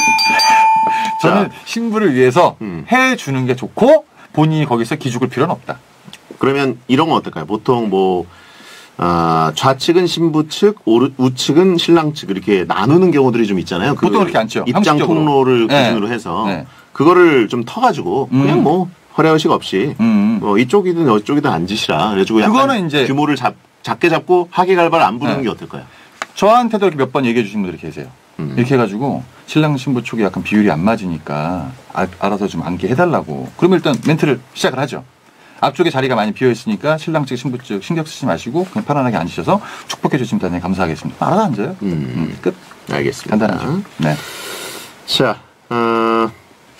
저는 신부를 위해서 음. 해주는 게 좋고 본인이 거기서 기죽을 필요는 없다. 그러면 이런 건 어떨까요? 보통 뭐 아, 좌측은 신부 측, 오르, 우측은 신랑 측 이렇게 나누는 경우들이 좀 있잖아요. 그 보통 그렇게 앉죠. 입장 형식적으로. 통로를 네. 기준으로 해서 네. 그거를 좀 터가지고 음. 그냥 뭐 허례허식 없이 음. 뭐 이쪽이든 저쪽이든 앉으시라. 그래가지고 약간 그거는 이제- 규모를 잡, 작게 잡고 하객알바를 안 부르는 네. 게 어떨까요? 저한테도 이렇게 몇 번 얘기해 주신 분들이 계세요. 음. 이렇게 해가지고 신랑 신부 쪽이 약간 비율이 안 맞으니까 아, 알아서 좀 앉게 해달라고. 그러면 일단 멘트를 시작을 하죠. 앞쪽에 자리가 많이 비어 있으니까 신랑 측 신부 측 신경 쓰지 마시고 그냥 편안하게 앉으셔서 축복해 주시면 대단히 감사하겠습니다. 알아서 앉아요. 음. 음, 끝. 알겠습니다. 간단하죠. 네. 자, 어,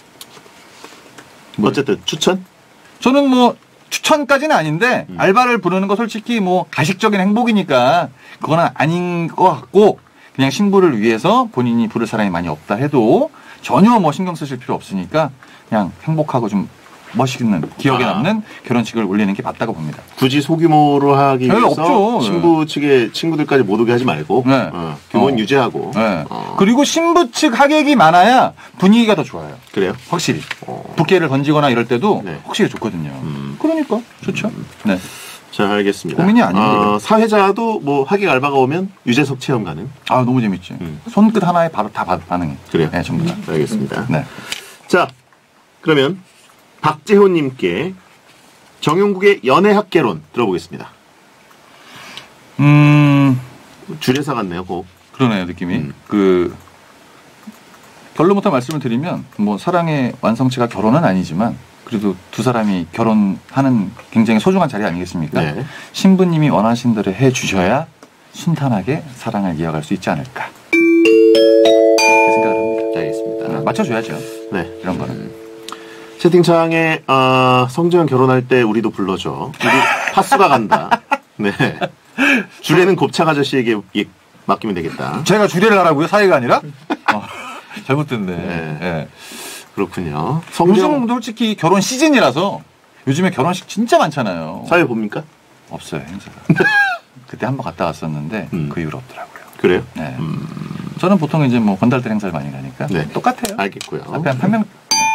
어쨌든 추천? 저는 뭐 추천까지는 아닌데 음. 알바를 부르는 거 솔직히 뭐 가식적인 행복이니까 그거는 아닌 것 같고 그냥 신부를 위해서 본인이 부를 사람이 많이 없다 해도 전혀 뭐 신경 쓰실 필요 없으니까 그냥 행복하고 좀 멋있는 기억에 아. 남는 결혼식을 올리는 게 맞다고 봅니다. 굳이 소규모로 하기 네, 위해서 없죠. 신부 측의 친구들까지 못 오게 하지 말고 네. 어, 규모는 어. 유지하고. 네. 어. 그리고 신부 측 하객이 많아야 분위기가 더 좋아요. 그래요? 확실히 어. 부케를 던지거나 이럴 때도 네. 확실히 좋거든요. 음. 그러니까 좋죠. 네. 자, 알겠습니다. 고민이 아닙니다. 어, 사회자도 뭐 하객 알바가 오면 유재석 체험 가능. 아 너무 재밌지. 음. 손끝 하나에 바로 다 바- 반응해. 그래요? 네, 전부 다. 알겠습니다. 네. 자, 그러면 박재호님께 정용국의 연애학개론 들어보겠습니다. 음 주례사 같네요, 꼭. 그러네요 느낌이. 음. 그 결론부터 말씀을 드리면 뭐 사랑의 완성체가 결혼은 아니지만 그래도 두 사람이 결혼하는 굉장히 소중한 자리 아니겠습니까? 네. 신부님이 원하신 대로 해주셔야 순탄하게 사랑을 이어갈 수 있지 않을까 그렇게 생각을 합니다. 알겠습니다. 네, 맞춰줘야죠. 네. 이런 거는. 채팅창에 어, 성재현 결혼할 때 우리도 불러줘. 우리 파수가 간다. 네. 주례는 곱창 아저씨에게 예, 맡기면 되겠다. 제가 주례를 하라고요? 사이가 아니라? 어, 잘못됐네. 네. 네. 그렇군요. 성재현 요즘 솔직히 결혼 시즌이라서 요즘에 결혼식 진짜 많잖아요. 사회 봅니까? 없어요 행사가. 그때 한 번 갔다 왔었는데 음. 그 이후로 없더라고요. 그래요? 네. 음, 저는 보통 이제 뭐 건달들 행사를 많이 가니까 네. 똑같아요. 알겠고요. 앞에 한 팔 명.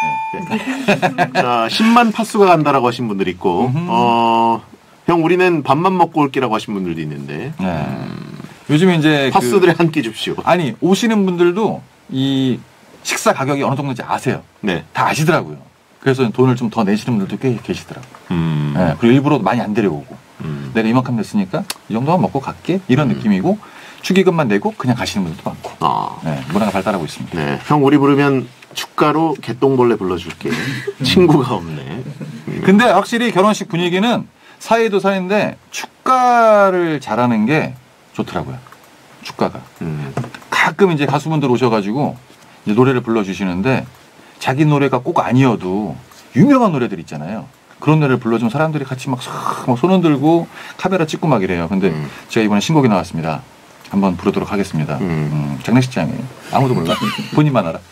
자, 십만 파수가 간다라고 하신 분들이 있고, 음흠. 어, 형, 우리는 밥만 먹고 올게라고 하신 분들도 있는데, 네. 요즘에 이제 파수들에 그, 한 끼 줍시오. 아니 오시는 분들도 이 식사 가격이 어느 정도인지 아세요. 네. 다 아시더라고요. 그래서 돈을 좀 더 내시는 분들도 꽤 계시더라고요. 음, 네. 그리고 일부러 많이 안 데려오고 음. 내가 이만큼 냈으니까 이 정도만 먹고 갈게 이런 음. 느낌이고 축의금만 내고 그냥 가시는 분들도 많고 아, 네. 문화가 발달하고 있습니다. 네. 형, 우리 부르면 축가로 개똥벌레 불러줄게. 친구가 없네. 근데 확실히 결혼식 분위기는 사이도 사이인데 축가를 잘하는 게 좋더라고요. 축가가. 음. 가끔 이제 가수분들 오셔가지고 이제 노래를 불러주시는데 자기 노래가 꼭 아니어도 유명한 노래들 있잖아요. 그런 노래를 불러주면 사람들이 같이 막, 싹 막 손 흔들고 카메라 찍고 막 이래요. 근데 음. 제가 이번에 신곡이 나왔습니다. 한번 부르도록 하겠습니다. 음. 음, 장례식장이에요. 아무도 몰라. 본인만 알아.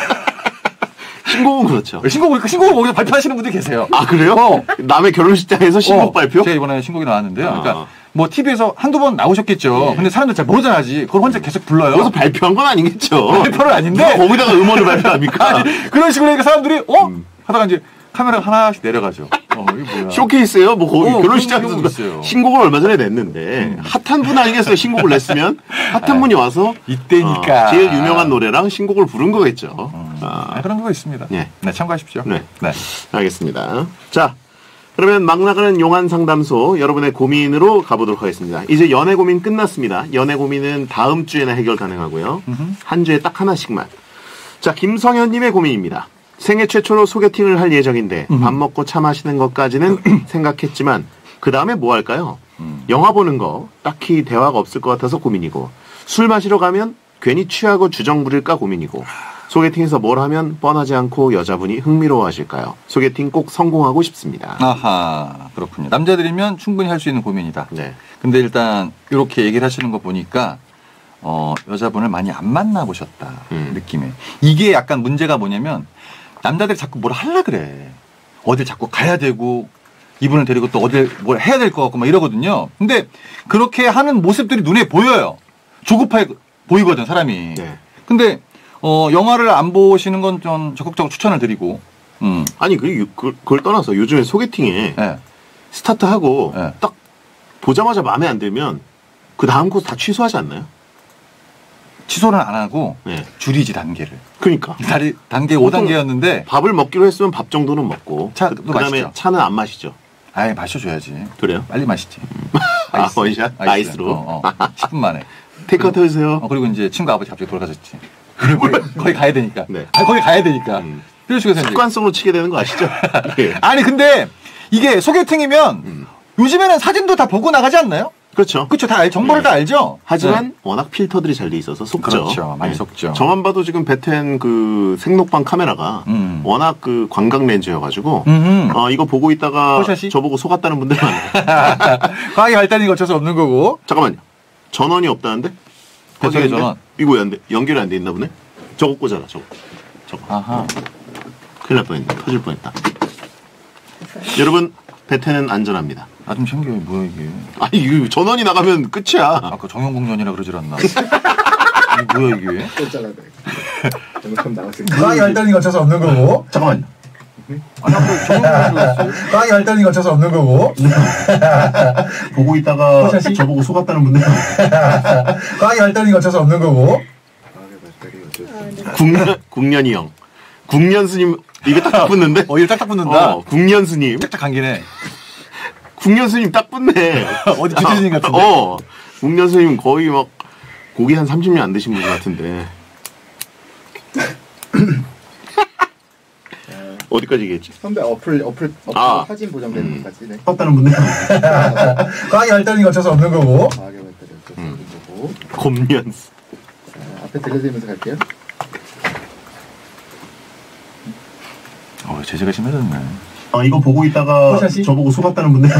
신곡은 그렇죠. 신곡을, 신곡을 거기서 발표하시는 분들이 계세요. 아, 그래요? 어. 남의 결혼식장에서 신곡 어, 발표? 제가 이번에 신곡이 나왔는데요. 아. 그러니까 뭐 티비에서 한두 번 나오셨겠죠. 예. 근데 사람들 잘 모르잖아, 아직. 그걸 혼자 계속 불러요. 거기서 발표한 건 아니겠죠. 발표는 아닌데. 누가 거기다가 음원을 발표합니까? 아니, 그런 식으로 하니까 사람들이, 어? 음. 하다가 이제 카메라가 하나씩 내려가죠. 어, 이게 뭐야. 쇼케이스예요? 뭐 거기 어, 결혼식장에서 그런 누가 경우 있어요. 신곡을 얼마 전에 냈는데 음. 핫한 분 아니겠어요? 신곡을 냈으면 핫한 분이 와서 이때니까. 어, 제일 유명한 노래랑 신곡을 부른 거겠죠. 음. 아, 아, 그런 거 있습니다. 예. 네, 참고하십시오. 네. 네. 알겠습니다. 자, 그러면 막 나가는 용한 상담소 여러분의 고민으로 가보도록 하겠습니다. 이제 연애 고민 끝났습니다. 연애 고민은 다음 주에나 해결 가능하고요. 음흠. 한 주에 딱 하나씩만. 자, 김성현님의 고민입니다. 생애 최초로 소개팅을 할 예정인데 음. 밥 먹고 차 마시는 것까지는 생각했지만 그 다음에 뭐 할까요? 음. 영화 보는 거 딱히 대화가 없을 것 같아서 고민이고 술 마시러 가면 괜히 취하고 주정 부릴까 고민이고 소개팅에서 뭘 하면 뻔하지 않고 여자분이 흥미로워하실까요? 소개팅 꼭 성공하고 싶습니다. 아하, 그렇군요. 남자들이면 충분히 할 수 있는 고민이다. 네. 근데 일단 이렇게 얘기를 하시는 거 보니까 어, 여자분을 많이 안 만나보셨다. 음. 느낌에. 이게 약간 문제가 뭐냐면 남자들이 자꾸 뭘 하려 그래. 어딜 자꾸 가야 되고 이분을 데리고 또 어딜 뭘 해야 될 것 같고 막 이러거든요. 근데 그렇게 하는 모습들이 눈에 보여요. 조급해 보이거든, 사람이. 네. 근데 어, 영화를 안 보시는 건 좀 적극적으로 추천을 드리고. 음. 아니 그, 그, 그걸 떠나서 요즘에 소개팅에 예. 스타트하고 네. 딱 보자마자 마음에 안 들면 그 다음 코스 다 취소하지 않나요? 취소는 안 하고 네. 줄이지 단계를. 그러니까 다리 단계 오 단계였는데 밥을 먹기로 했으면 밥 정도는 먹고 차, 그, 또 그다음에 마시죠. 차는 안 마시죠. 아예 마셔줘야지. 그래요? 빨리 마시지. 아, 원샷? 아이스. 아이스로? 어, 어. 십 분 만에. 테이크아웃 해주세요. 어, 그리고 이제 친구 아버지 갑자기 돌아가셨지. 그리고 거기, 거기 가야 되니까. 네. 아니, 거기 가야 되니까. 음. 이런 식으로 해서 이제. 습관성으로 치게 되는 거 아시죠? 예. 아니 근데 이게 소개팅이면 음. 요즘에는 사진도 다 보고 나가지 않나요? 그렇죠. 그렇죠. 다 알, 정보를 네. 다 알죠. 하지만 네. 워낙 필터들이 잘 돼 있어서 속죠. 그렇죠. 많이 네. 속죠. 저만 봐도 지금 베텐 그 생록방 카메라가 음. 워낙 그 광각 렌즈여가지고 음흠. 어, 이거 보고 있다가 포샷이? 저보고 속았다는 분들 많아요. 과학의 발달이 어쩔 수 없는 거고. 잠깐만요. 전원이 없다는데? 어떻게 있네? 전원? 이거 왜 안 돼? 연결이 안 돼 있나 보네? 저거 꽂아라, 저거. 저거. 아하. 큰일 날 뻔했네. 터질 뻔했다. 여러분, 베텐은 안전합니다. 나 좀 챙겨. 뭐야 이게? 아니, 이거 전원이 나가면 끝이야. 아까 정형공연이라 그러질 않나? 이게 뭐야 이게? 또 잘라야 돼. 잘못하면 나갔을 과학이 발달이 거쳐서 없는 거고. 잠깐만요. 아니 아까 정형공연 왔어요. 과학이 발달이 거쳐서 없는 거고. 보고 있다가 저보고 속았다는 분들. 과학이 발달이 거쳐서 없는 거고. 국년, 국년이 형. 국년 스님, 입에 딱 붙는데? 어, 이거 딱딱 붙는다. 어, 국년 스님. 짝짝 감기네. 국년 스님 딱 붙네. 어디 주제님 같은데. 어, 국년 스님 거의 막, 고기 한 삼십 년 안 드신 분 같은데. 어디까지 얘기했지? 선배 어플 어플 어플 아. 사진 보정되는 것까지. 네. 없다는 분들. 과학이 발달이 거쳐서 없는 거고. 과하게 발달이 어쩔 수 없는 거고. 곰년. 자, 앞에 들려드리면서 갈게요. 어, 제재가 심해졌네. 아, 이거 보고 있다가 저보고 속았다는 분들.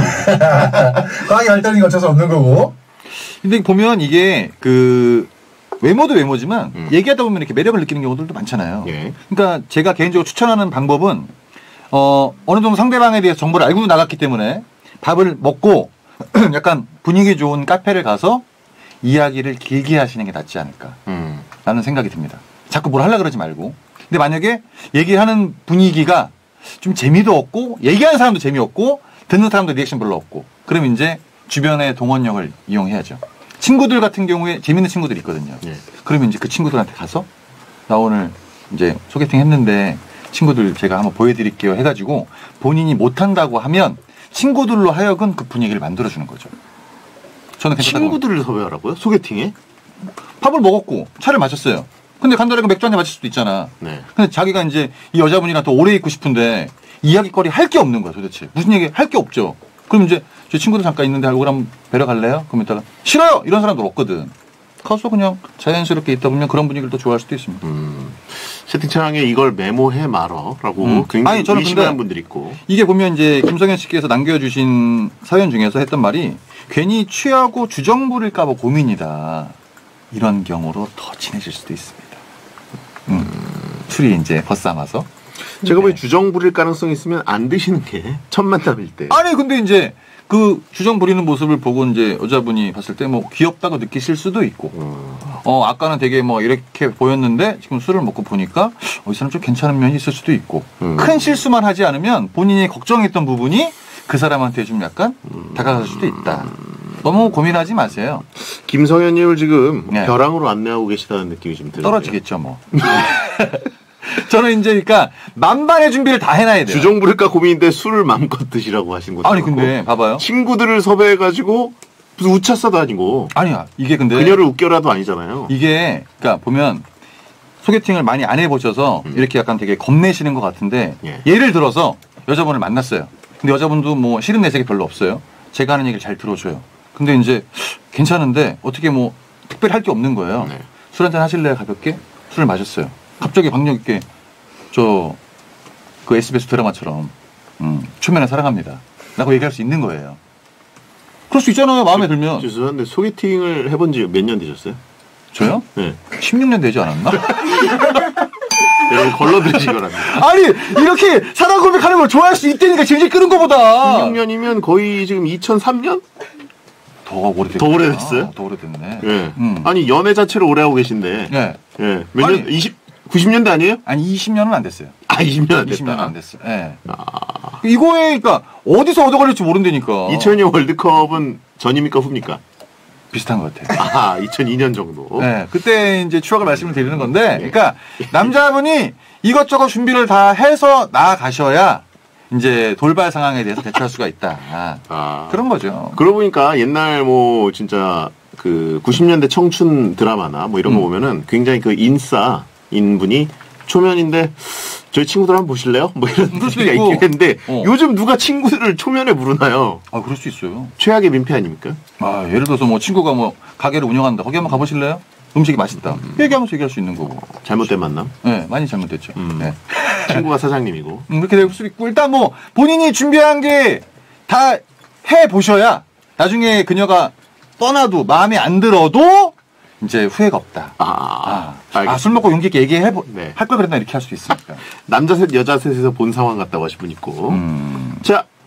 과학이 발달이 거쳐서 없는 거고. 근데 보면 이게 그 외모도 외모지만 음. 얘기하다 보면 이렇게 매력을 느끼는 경우들도 많잖아요. 예. 그러니까 제가 개인적으로 추천하는 방법은 어, 어느 정도 상대방에 대해서 정보를 알고 나갔기 때문에 밥을 먹고 약간 분위기 좋은 카페를 가서 이야기를 길게 하시는 게 낫지 않을까 음. 라는 생각이 듭니다. 자꾸 뭘 하려고 그러지 말고. 근데 만약에 얘기하는 분위기가 좀 재미도 없고 얘기하는 사람도 재미없고 듣는 사람도 리액션 별로 없고 그럼 이제 주변의 동원력을 이용해야죠. 친구들 같은 경우에 재밌는 친구들이 있거든요. 예. 그러면 이제 그 친구들한테 가서 나 오늘 이제 소개팅 했는데 친구들 제가 한번 보여드릴게요 해가지고 본인이 못한다고 하면 친구들로 하여금 그 분위기를 만들어주는 거죠. 저는 괜찮다고. 친구들을 섭외하라고요? 소개팅에? 밥을 먹었고 차를 마셨어요. 근데 간단하게 맥주 한잔 마실 수도 있잖아. 네. 근데 자기가 이제 이 여자분이랑 더 오래 있고 싶은데 이야기거리 할 게 없는 거야 도대체. 무슨 얘기 할 게 없죠. 그럼 이제 제 친구들 잠깐 있는데 얼굴 한번 뵈러 갈래요? 그럼 이따가 싫어요! 이런 사람들 없거든. 가서 그냥 자연스럽게 있다 보면 그런 분위기를 더 좋아할 수도 있습니다. 음. 채팅창에 이걸 메모해 말어라고 음. 굉장히 아니, 저는 의심하는 근데 분들이 있고. 이게 보면 이제 김성현 씨께서 남겨주신 사연 중에서 했던 말이 괜히 취하고 주정 부릴까봐 고민이다. 이런 경우로 더 친해질 수도 있습니다. 음. 술이 이제 벗삼아서. 제가 보기엔 주정 부릴 가능성이 있으면 안 드시는 게 첫 만남일 때. 아니 근데 이제 그 주정 부리는 모습을 보고 이제 여자분이 봤을 때 뭐 귀엽다고 느끼실 수도 있고 음. 어 아까는 되게 뭐 이렇게 보였는데 지금 술을 먹고 보니까 어, 이 사람 좀 괜찮은 면이 있을 수도 있고 음. 큰 실수만 하지 않으면 본인이 걱정했던 부분이 그 사람한테 좀 약간 음. 다가갈 수도 있다. 너무 고민하지 마세요. 김성현님을 지금 네. 벼랑으로 안내하고 계시다는 느낌이 좀 들어요. 떨어지겠죠 뭐. 저는 이제 그러니까 만반의 준비를 다 해놔야 돼요. 주정 부릴까 고민인데 술을 마음껏 드시라고 하신 것도 아니 그렇고. 근데 봐봐요. 친구들을 섭외해가지고 무슨 우차사도 아니고 아니야 이게 근데 그녀를 웃겨라도 아니잖아요. 이게 그러니까 보면 소개팅을 많이 안 해보셔서 음. 이렇게 약간 되게 겁내시는 것 같은데 예. 예를 들어서 여자분을 만났어요. 근데 여자분도 뭐 싫은 내색이 별로 없어요. 제가 하는 얘기를 잘 들어줘요. 근데 이제 괜찮은데 어떻게 뭐 특별히 할 게 없는 거예요. 네. 술 한잔 하실래요? 가볍게? 술을 마셨어요. 갑자기 박력 있게 저 그 에스비에스 드라마처럼 음, 초면에 사랑합니다 라고 얘기할 수 있는 거예요. 그럴 수 있잖아요. 마음에 들면. 죄송한데 소개팅을 해본 지 몇 년 되셨어요? 저요? 네. 십육 년 되지 않았나? 여러분 걸러드리시기 바랍니다. 아니 이렇게 사랑 고백하는 걸 좋아할 수 있다니까 질질 끄는 거보다 십육 년이면 거의 지금 이천삼 년? 더 오래됐 더 오래됐어요? 아, 더 오래됐네. 예. 음. 아니 연애 자체를 오래 하고 계신데. 네. 예. 몇 년? 아니. 이십 구십 년대 아니에요? 아니 이십 년은 안 됐어요. 아 이십 년 안 됐다. 이십 년은 안 됐어요. 예. 아. 이거에 그러니까 어디서 얻어 걸릴지 모른다니까. 이천이 년 월드컵은 전입니까 후입니까? 비슷한 것 같아요. 아 이천이 년 정도. 네, 그때 이제 추억을 말씀을 드리는 건데, 그러니까 남자분이 이것저것 준비를 다 해서 나아가셔야 이제 돌발 상황에 대해서 대처할 수가 있다. 아. 그런 거죠. 그러고 보니까 옛날 뭐 진짜 그 구십 년대 청춘 드라마나 뭐 이런 거 음. 보면은 굉장히 그 인싸인 분이 초면인데 저희 친구들 한번 보실래요? 뭐 이런 그럴 수도 얘기가 있고. 있긴 했는데 어. 요즘 누가 친구들을 초면에 부르나요? 아, 그럴 수 있어요. 최악의 민폐 아닙니까? 아, 예를 들어서 뭐 친구가 뭐 가게를 운영한다. 거기 한번 가보실래요? 음식이 맛있다. 얘기하면서 얘기할 수 있는 거고. 잘못된 만남? 네, 많이 잘못됐죠. 음. 네. 친구가 사장님이고. 음, 그렇게 될 수 있고, 일단 뭐 본인이 준비한 게 다 해보셔야 나중에 그녀가 떠나도 마음에 안 들어도 이제 후회가 없다. 아, 아, 알겠습니다. 아, 술 먹고 용기 있게 얘기해보, 네. 할 걸 그랬나 이렇게 할 수 있으니까. 남자 셋, 여자 셋에서 본 상황 같다고 하신 분 있고. 음. 자,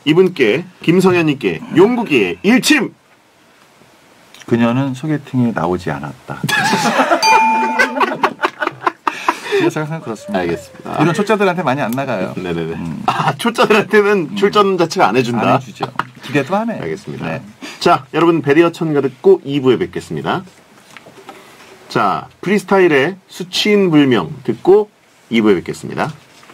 이분께 김성현님께 용국이의 일침. 그녀는 소개팅에 나오지 않았다. 제가 생각하면 그렇습니다. 알겠습니다. 이런 초짜들한테 많이 안 나가요. 네네네. 음. 아, 초짜들한테는 음. 출전 자체가 안 해준다. 안 해주죠. 기대도 안 해. 알겠습니다. 네. 자, 여러분 베리어 천가 듣고 이 부에 뵙겠습니다. 자, 프리스타일의 수치인 불명 듣고 이 부에 뵙겠습니다.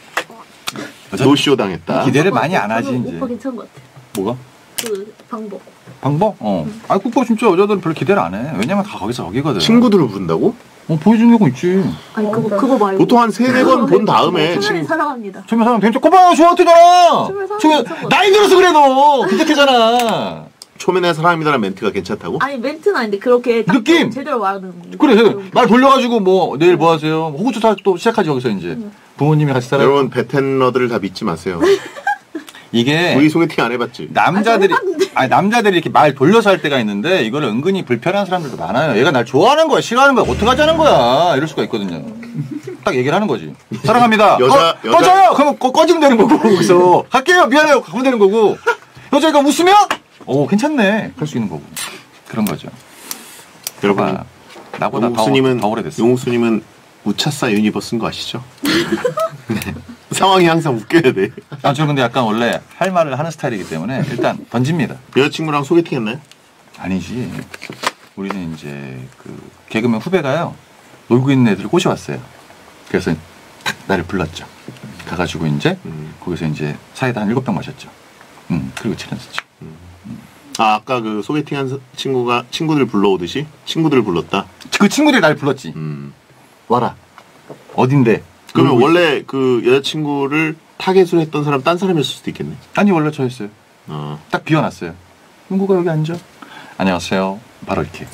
노쇼 당했다. 기대를 많이 안 하지 저는 이제. 오빠 괜찮은 것 같아. 뭐가? 그 방법. 방법? 어. 음. 아, 국밥 진짜 여자들은 별로 기대를 안 해. 왜냐면 다 거기서 거기거든. 친구들을 부른다고? 어, 보여주는 경우 있지. 아니 그거 그거 말고. 보통 한 세네 번 본 다음에 초면에 사랑합니다. 초면 사랑 되게 꼬마 좋아하잖아. 초면 초면 사랑 나이 들어서 그래 너. 괜찮잖아. 초면에 사랑합니다라는 멘트가 괜찮다고? 아니 멘트는 아닌데 그렇게 딱 느낌! 제대로 말하는. 그래, 그래. 말 돌려가지고 뭐 내일 뭐 하세요? 호구조사 또 시작하지 여기서 이제. 부모님이 같이 살아. 여러분 베텐러들을 다 믿지 마세요. 이게 우리 소개팅 안 해봤지? 남자들이 아니 남자들이 이렇게 말 돌려서 할 때가 있는데 이거를 은근히 불편한 사람들도 많아요. 얘가 날 좋아하는 거야, 싫어하는 거야, 어떻게 하자는 거야 이럴 수가 있거든요. 딱 얘기를 하는 거지. 사랑합니다. 여자 어, 여자 꺼져요. 그러면 꺼, 꺼지면 되는 거고 거기서 갈게요. 미안해요. 가면 되는 거고. 여자가 웃으면 오 괜찮네 할 수 있는 거고 그런 거죠. 여러분 아, 나보다 더, 용욱수님은 더 오래됐어. 용욱수님은 우차싸 유니버스인 거 아시죠? 네. 상황이 항상 웃겨야 돼. 아, 저 근데 약간 원래 할 말을 하는 스타일이기 때문에 일단 던집니다. 여자친구랑 소개팅 했나요? 아니지. 우리는 이제 그 개그맨 후배가요 놀고 있는 애들을 꼬셔왔어요. 그래서 탁 나를 불렀죠. 가가지고 이제 음. 거기서 이제 사이다 한 일곱 병 마셨죠. 음 그리고 친해졌죠. 아 아까 그 소개팅한 서- 친구가 친구들 불러오듯이 친구들을 불렀다. 그 친구들이 날 불렀지. 음. 와라. 어딘데? 그러면 놀고 원래 그 여자친구를 타겟으로 했던 사람 딴 사람이었을 수도 있겠네. 있- 아니 원래 저였어요. 어. 딱 비워놨어요. 누구가 여기 앉아? 안녕하세요. 바로 이렇게.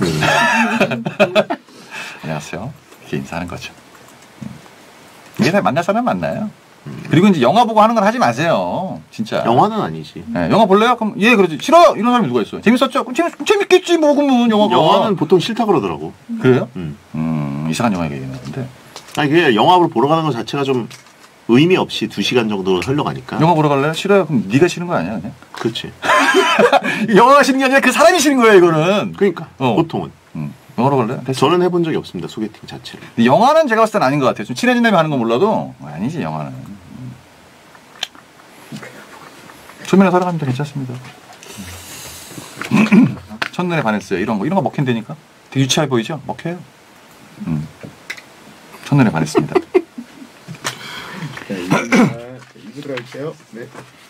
안녕하세요. 이렇게 인사하는 거죠. 음. 이게 다 만날 사람 만나요. 그리고 이제 영화 보고 하는 건 하지 마세요. 진짜. 영화는 아니지. 네, 영화 볼래요? 그럼 예 그러지. 싫어요. 이런 사람이 누가 있어요? 재밌었죠? 그럼 재밌, 재밌겠지 뭐 그러면 영화가. 영화는 보통 싫다 그러더라고. 그래요? 음. 음 이상한 영화 얘기했는데. 아니 그게 영화를 보러 가는 것 자체가 좀 의미 없이 두 시간 정도 흘러가니까. 영화 보러 갈래요? 싫어요? 그럼 네가 싫은 거 아니야 그냥? 그렇지. 영화가 싫은 게 아니라 그 사람이 싫은 거예요 이거는. 그러니까 어. 보통은. 음, 영화로 갈래요? 됐어. 저는 해본 적이 없습니다. 소개팅 자체를. 근데 영화는 제가 봤을 땐 아닌 것 같아요. 좀 친해진다면 하는 건 몰라도 아니지 영화는. 음. 초면에 사랑합니다. 괜찮습니다. 음. 첫눈에 반했어요. 이런 거 이런 거 먹힌다니까. 되게 유치해 보이죠? 먹혀요. 음. 첫눈에 반했습니다. 네, 이 부 들어갈게요. 네.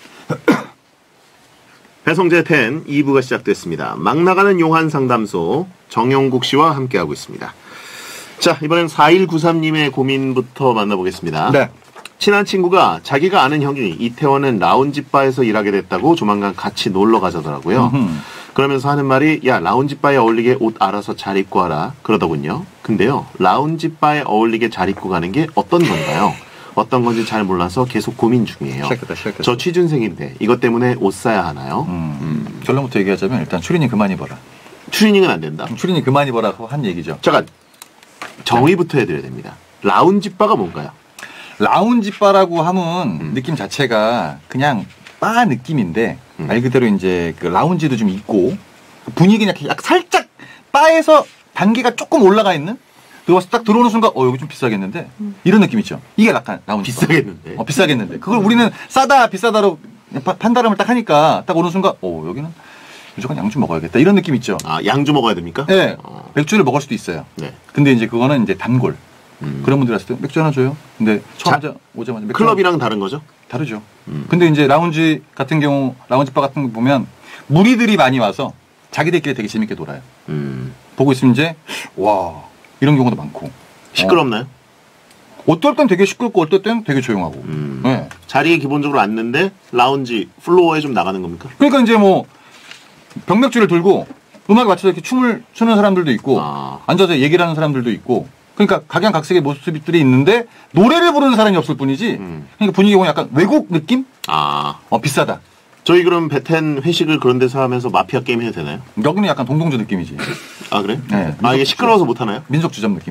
배성재 텐 이 부가 시작됐습니다. 막 나가는 용한 상담소 정영국 씨와 함께하고 있습니다. 자, 이번엔 사일구삼님의 고민부터 만나보겠습니다. 네. 친한 친구가 자기가 아는 형이 이태원은 라운지바에서 일하게 됐다고 조만간 같이 놀러 가자더라고요. 음흠. 그러면서 하는 말이 야 라운지바에 어울리게 옷 알아서 잘 입고 와라 그러더군요. 근데요 라운지바에 어울리게 잘 입고 가는 게 어떤 건가요? 어떤 건지 잘 몰라서 계속 고민 중이에요. 시작했다, 시작했다. 저 취준생인데 이것 때문에 옷 사야 하나요? 음, 음. 결론부터 얘기하자면 일단 추리닝 그만 입어라. 추리닝은 안 된다. 추리닝 그만 입어라고 한 얘기죠. 잠깐 정의부터 해드려야 됩니다. 라운지바가 뭔가요? 라운지바라고 하면 음. 느낌 자체가 그냥 바 느낌인데 음. 말 그대로 이제 그 라운지도 좀 있고 분위기는 약간 살짝 바에서 단계가 조금 올라가 있는 들어와서 딱 들어오는 순간 어 여기 좀 비싸겠는데 음. 이런 느낌 있죠. 이게 약간 라운지 비싸겠는데. 어 비싸겠는데 그걸 우리는 싸다 비싸다로 파- 판단을 딱 하니까 딱 오는 순간 어 여기는 무조건 양주 먹어야겠다 이런 느낌 있죠. 아 양주 먹어야 됩니까? 네. 어. 맥주를 먹을 수도 있어요. 네. 근데 이제 그거는 이제 단골 음. 그런 분들 왔을 때 맥주 하나 줘요. 근데 처음 자, 오자마자 맥주 클럽이랑 다른 거죠? 다르죠. 음. 근데 이제 라운지 같은 경우, 라운지바 같은 거 보면 무리들이 많이 와서 자기들끼리 되게 재밌게 놀아요. 음. 보고 있으면 이제, 와, 이런 경우도 많고. 시끄럽나요? 어, 어떨 땐 되게 시끄럽고 어떨 땐 되게 조용하고. 음. 네. 자리에 기본적으로 앉는데 라운지 플로어에 좀 나가는 겁니까? 그러니까 이제 뭐, 병맥주를 들고 음악에 맞춰서 이렇게 춤을 추는 사람들도 있고, 아. 앉아서 얘기를 하는 사람들도 있고, 그러니까 각양각색의 모습들이 있는데, 노래를 부르는 사람이 없을 뿐이지, 음. 그러니까 분위기 보면 약간 외국 느낌? 아. 어, 비싸다. 저희 그럼 베텐 회식을 그런 데서 하면서 마피아 게임 해도 되나요? 여기는 약간 동동주 느낌이지. 아 그래? 네. 아 이게 시끄러워서 못 하나요? 민속 주점 느낌이지.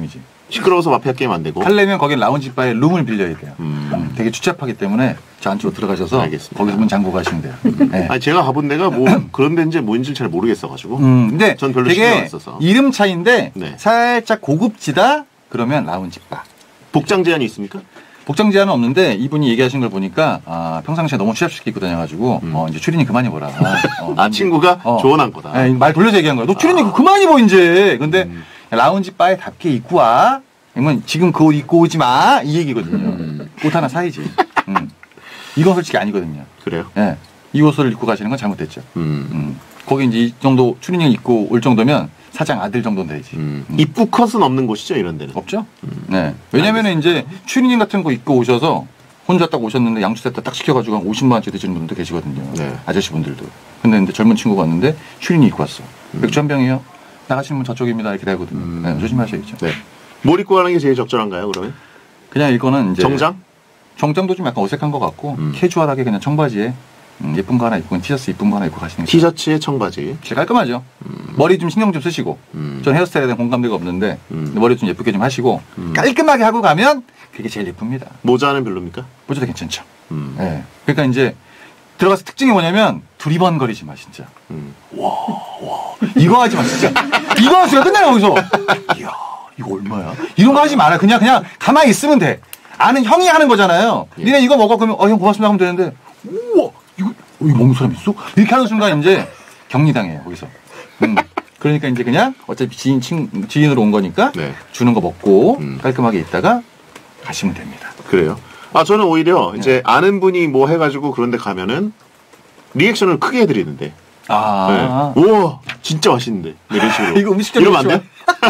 시끄러워서 마피아 게임 안 되고. 하려면 거긴 라운지 바에 룸을 빌려야 돼요. 음. 음, 되게 추잡하기 때문에 저 안쪽으로 들어가셔서 알겠습니다. 거기서 문 잠그고 가시면 돼요. 네. 아니 제가 가본 데가 뭐 그런 데인지 뭔지 잘 모르겠어가지고. 음, 근데 전 별로 신경 안 되게 써서. 이름 차이인데 네. 살짝 고급지다 그러면 라운지 바. 복장 제한이 있습니까? 복장 제한은 없는데 이분이 얘기하신 걸 보니까 아, 평상시에 너무 취합시켜 입고 다녀가지고 음. 어, 이제 추리닝 그만히 보라. 어, 아 친구가 어. 조언한 거다. 네, 말 돌려서 얘기한 거야. 너 추리닝 아. 그만 입어 이제. 근데 음. 라운지 바에 답게 입고 와. 그러면 지금 그 옷 입고 오지 마. 이 얘기거든요. 음. 옷 하나 사이지. 음. 이건 솔직히 아니거든요. 그래요? 예. 이 옷을 입고 가시는 건 잘못됐죠. 음. 음. 거기 이제 이 정도 추리닝 입고 올 정도면 사장 아들 정도는 되지. 음. 음. 입구 컷은 없는 곳이죠 이런 데는. 없죠? 네. 왜냐면은 이제 추리닝 같은 거 입고 오셔서 혼자 딱 오셨는데 양주 세트 딱 시켜가지고 한 오십만 원짜리 드시는 분들도 계시거든요. 네. 아저씨 분들도. 근데 이제 젊은 친구가 왔는데 추리닝 입고 왔어. 맥주 한 병이요. 나가시는 분 저쪽입니다. 이렇게 되거든요. 음. 네, 조심하셔야죠. 네. 뭘 입고 가는 게 제일 적절한가요 그러면? 그냥 이거는 이제 정장? 정장도 좀 약간 어색한 것 같고 음. 캐주얼하게 그냥 청바지에 음, 예쁜 거 하나 입고 티셔츠 예쁜 거 하나 입고 가시는 게 티셔츠에 청바지. 제일 깔끔하죠. 머리 좀 신경 좀 쓰시고 음. 전 헤어스타일에 대한 공감대가 없는데 음. 머리 좀 예쁘게 좀 하시고 음. 깔끔하게 하고 가면 그게 제일 예쁩니다. 모자는 별로입니까? 모자도 괜찮죠. 음. 예. 그러니까 이제 들어가서 특징이 뭐냐면 두리번거리지 마 진짜. 음. 이거 하지 마 진짜. 이거 하시면 끝나요 거기서. 이야 이거 얼마야? 이런 거 하지 마라. 그냥 그냥 가만히 있으면 돼. 아는 형이 하는 거잖아요. 예. 니네 이거 먹어 그러면 어 형 고맙습니다 하면 되는데 우와 이거 어, 이거 먹는 사람 있어? 이렇게 하는 순간 이제 격리당해요 거기서. 음. 그러니까 이제 그냥 어차피 지인 친 지인으로 온 거니까 네. 주는 거 먹고 음. 깔끔하게 있다가 가시면 됩니다. 그래요. 아 저는 오히려 이제 아는 분이 뭐 해가지고 그런데 가면은 리액션을 크게 해드리는데. 아. 네. 우와 진짜 맛있는데 뭐 이런 식으로. 이거 음식점 이러면 안 돼요?